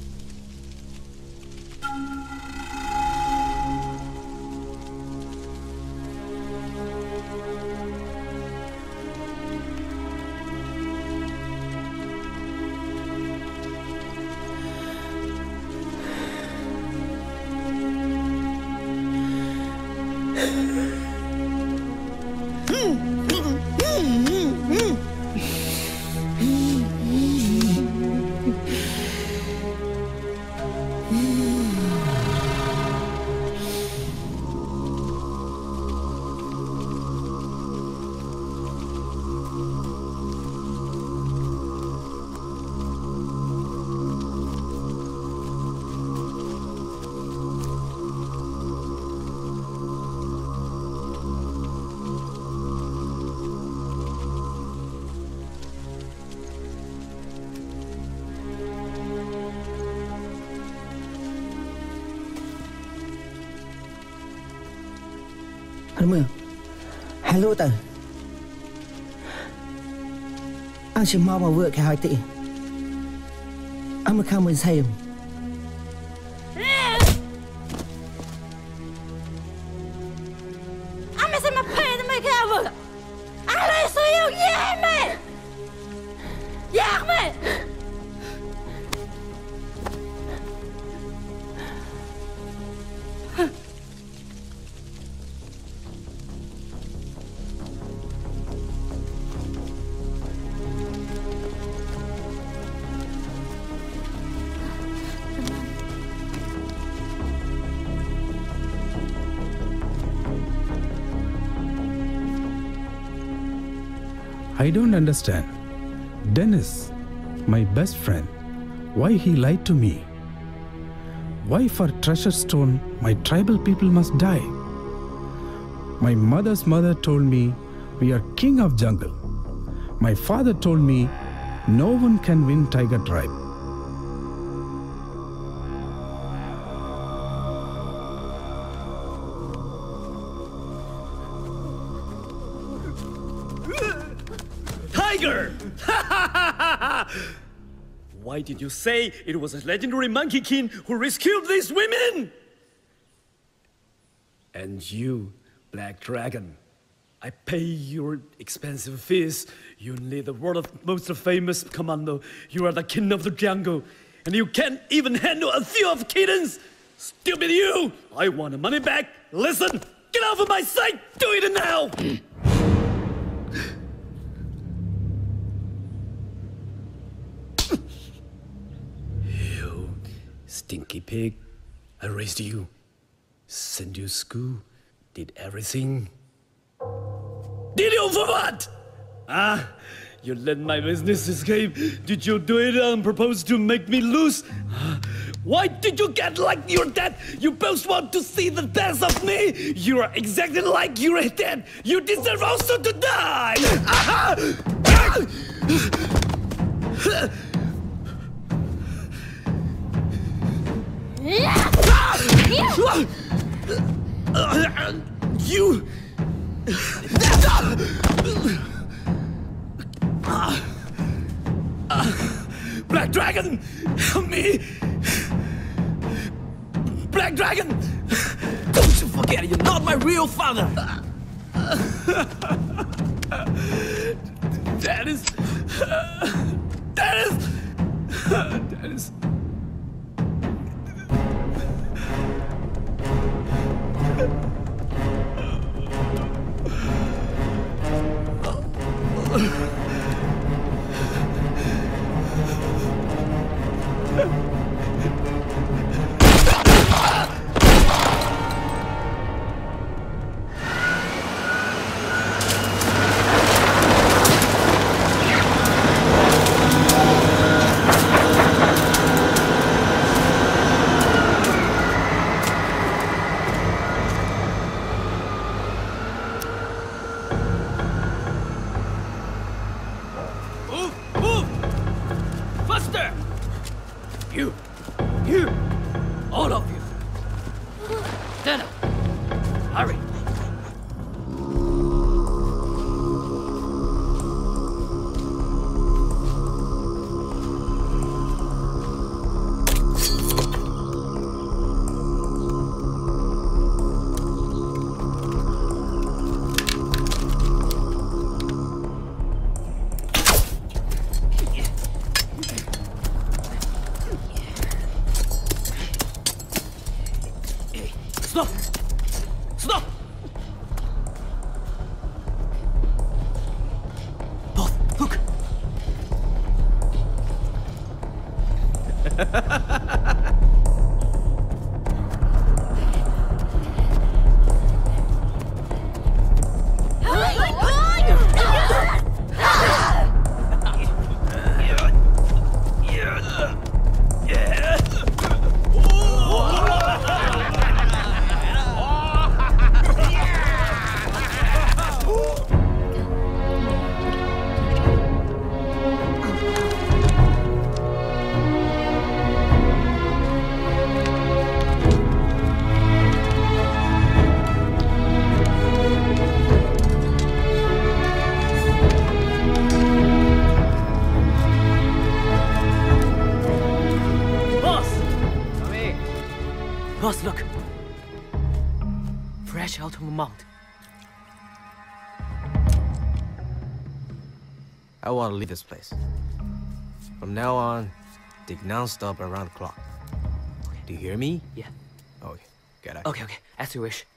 Mưa, hello tờ. Anh chỉ mau vào vợ cái hai tỷ. Anh mới không muốn xem. Anh mới xem mà phê thì mới kia vợ. Anh lấy suy yêu nhé mày. Giặc mày. I don't understand. Dennis, my best friend, why he lied to me? Why for treasure stone my tribal people must die? My mother's mother told me we are king of jungle. My father told me no one can win tiger tribe. Tiger! Why did you say it was a legendary Monkey King who rescued these women? And you, Black Dragon, I pay your expensive fees. You need the world's most famous commando. You are the king of the jungle, and you can't even handle a few of kittens. Stupid you! I want the money back. Listen, get off of my sight. Do it now. Stinky pig, I raised you, sent you to school, did everything. Did you for what? Ah, you let my business escape. Did you do it on purpose to make me lose? Why did you get like your dad? You both want to see the death of me. You are exactly like your dad. You deserve also to die. Ah! You! Black Dragon! Help me! Black Dragon! Don't you forget, you're not my real father! That is... That is... That is... Faster! You! You! All of you! Stand up! Hurry! Stop! Stop! Both, look! Boss, look! Fresh out of the mount. I want to leave this place. From now on, dig non-stop around the clock. Okay. Do you hear me? Yeah. Okay, get out. Okay, okay, as you wish.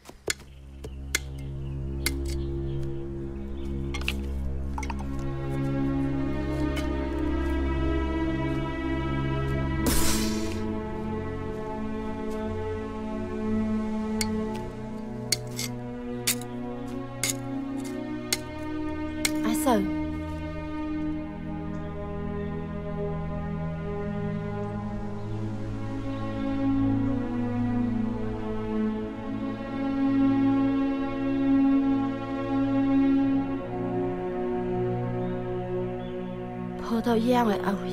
So, Phô tao giang lại ôi.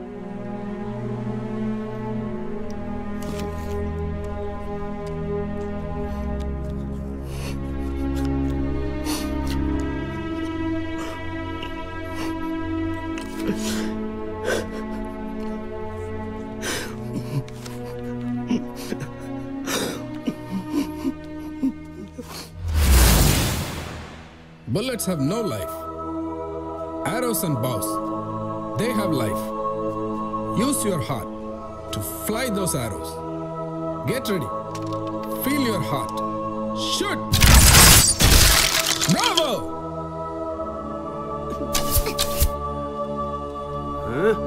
Bullets have no life. Arrows and bows, they have life. Use your heart to fly those arrows. Get ready. Feel your heart. Shoot! Bravo! Huh?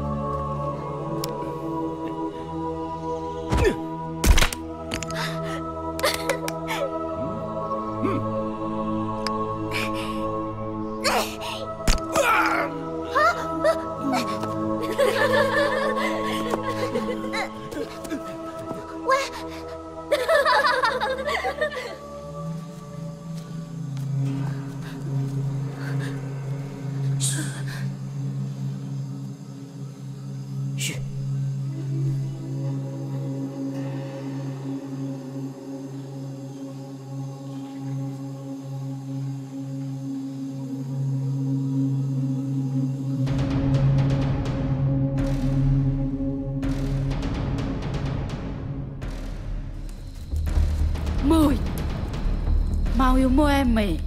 Mười Mau yêu mua em mày.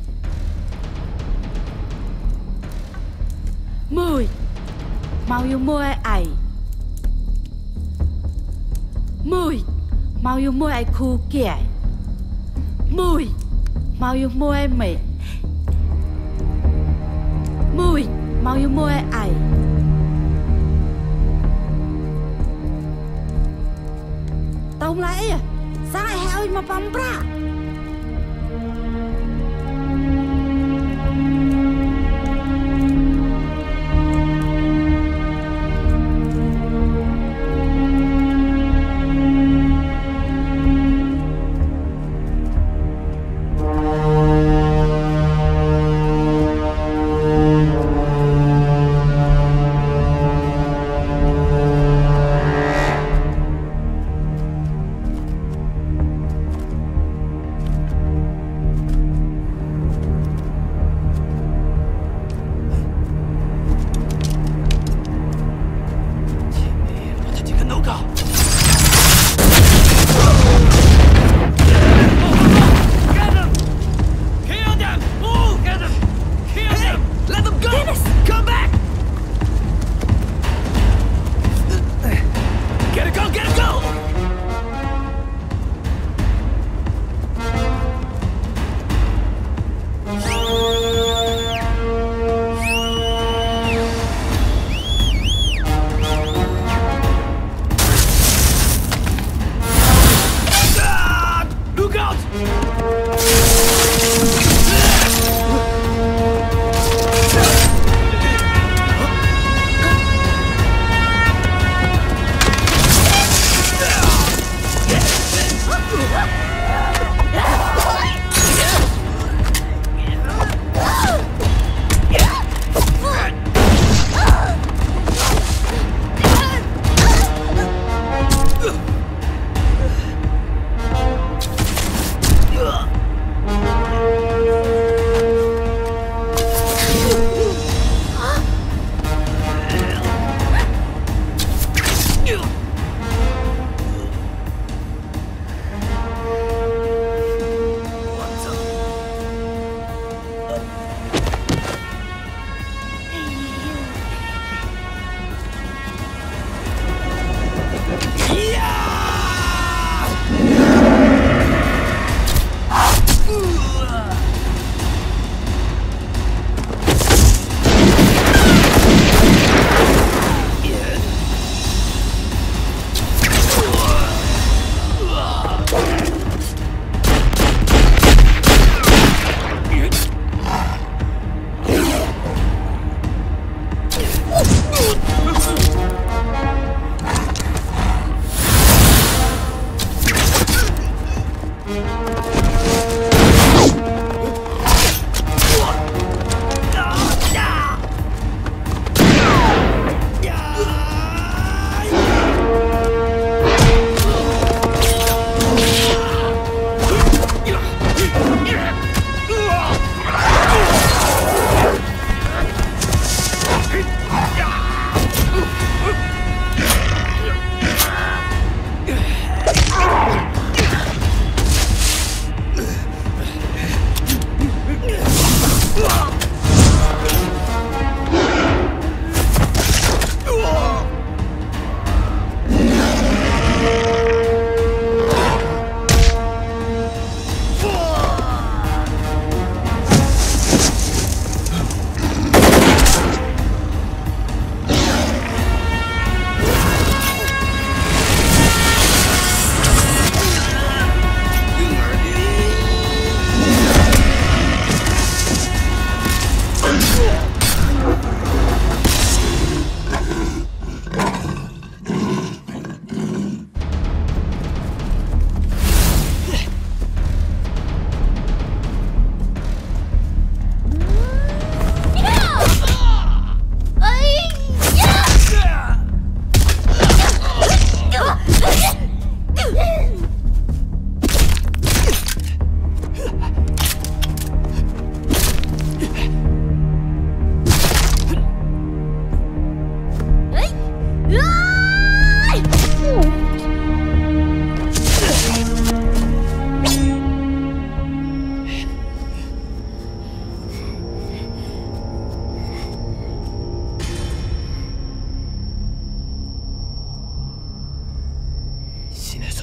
Mười Mau yêu mua ai ai. Mười Mau yêu mua ai khu kẻ. Mười Mau yêu mua em mày. Mười Mau yêu mua ai ai. Tông lại sao lại heo mà bấm ra.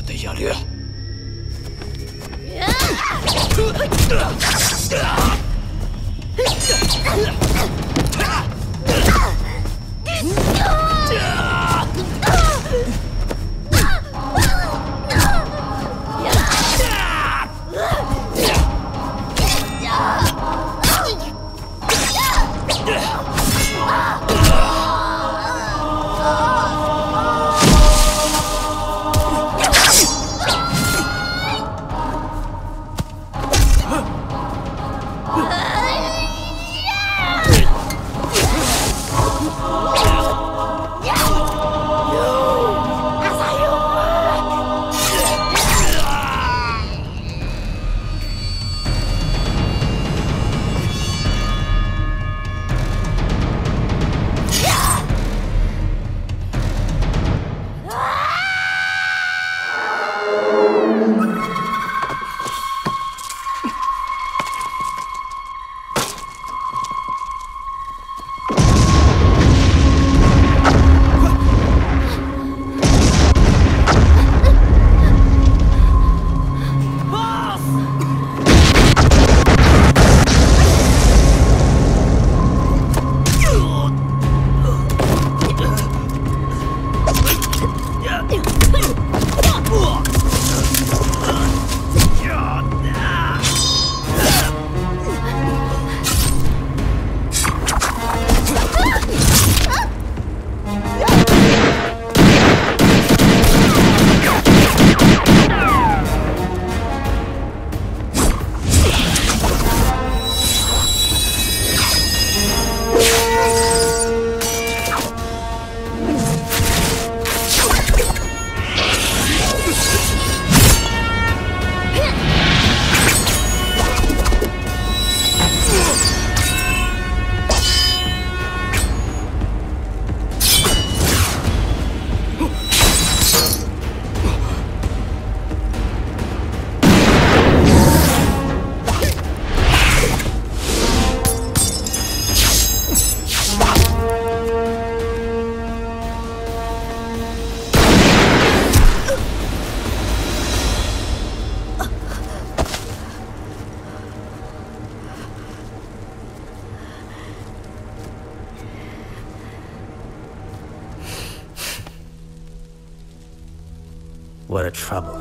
得压力。 What a trouble.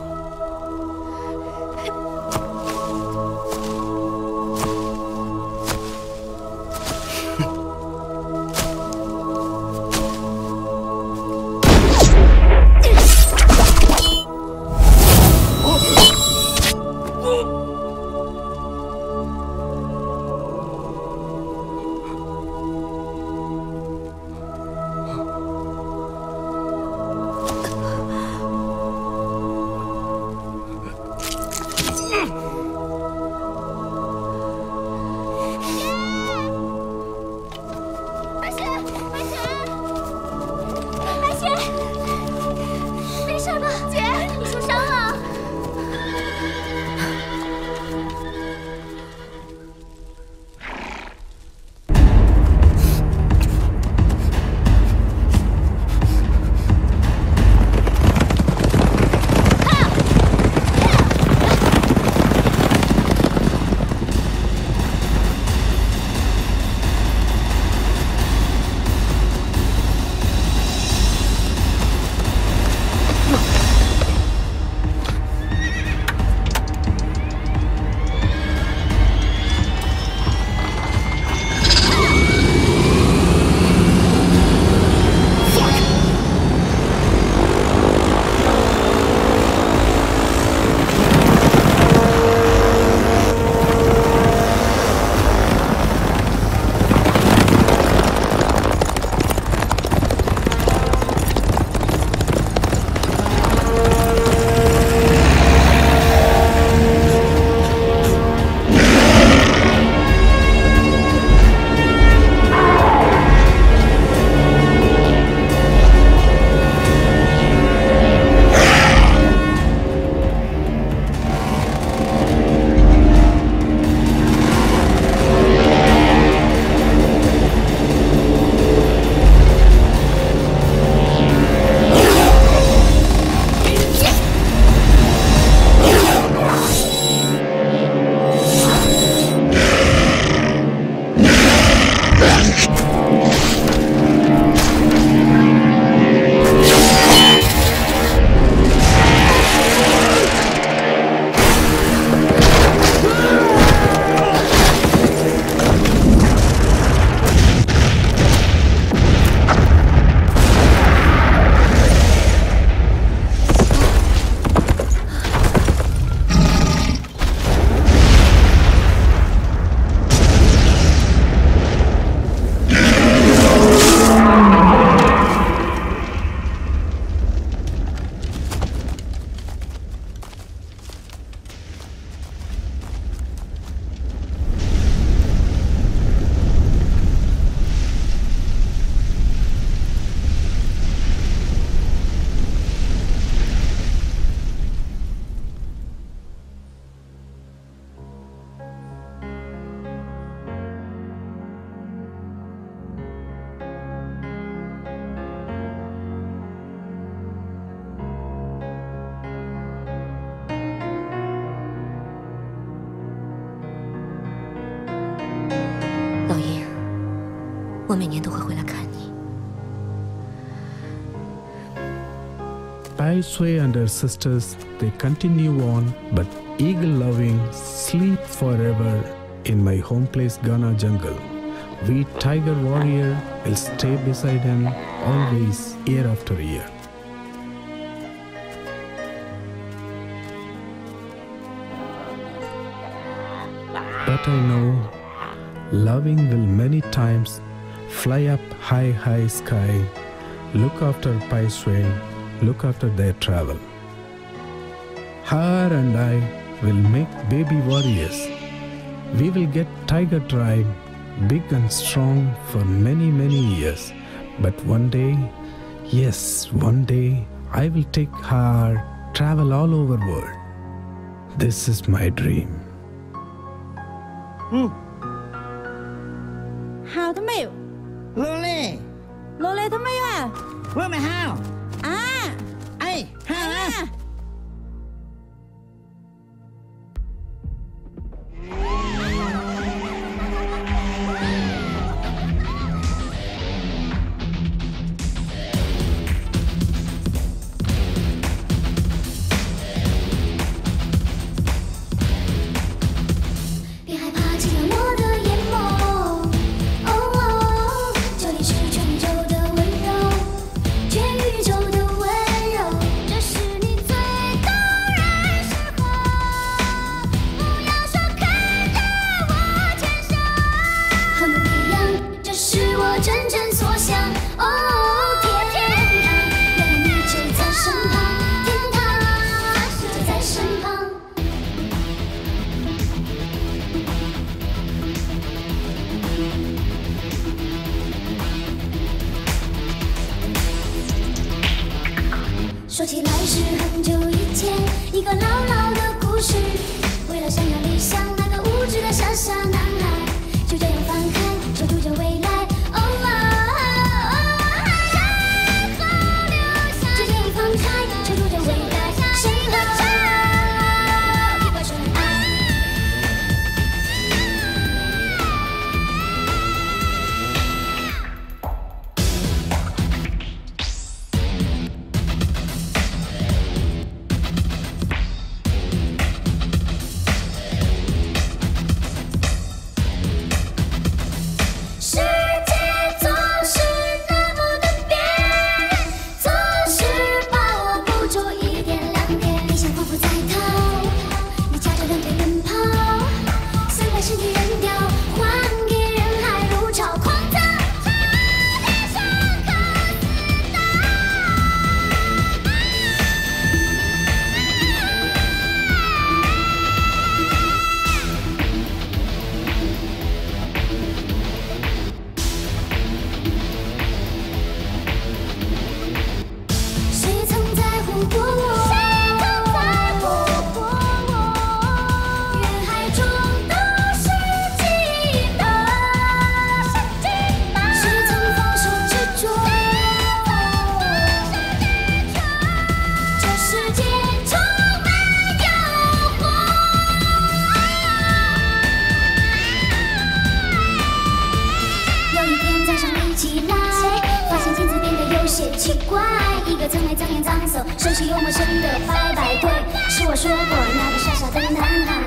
Pai Sui and her sisters, they continue on, but eagle loving sleep forever in my home place Ghana jungle. We tiger warrior will stay beside him always, year after year. But I know loving will many times fly up high, high sky, look after Pai Sui, look after their travel. Her and I will make baby warriors. We will get tiger tribe big and strong for many, many years. But one day, yes, one day, I will take her travel all over world. This is my dream. 嗯，好的没有？罗雷，罗雷他没有啊？我没好啊！哎，好啊！ 说起来是很久以前，一个老老的故事。为了想要理想，那个无知的傻傻男孩，就这样翻开，守住着未来。哦啊啊！然后留下，就这样放开，守住着未来。谁和他？一块说爱。奇怪，一个曾来脏脸脏手、熟悉又陌生的拜拜跪，是我说过那个傻傻的男孩。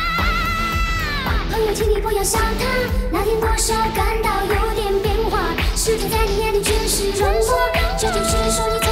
朋友，请你不要笑他，那天多少感到有点变化，世界在你眼里全是软弱，这就是说你。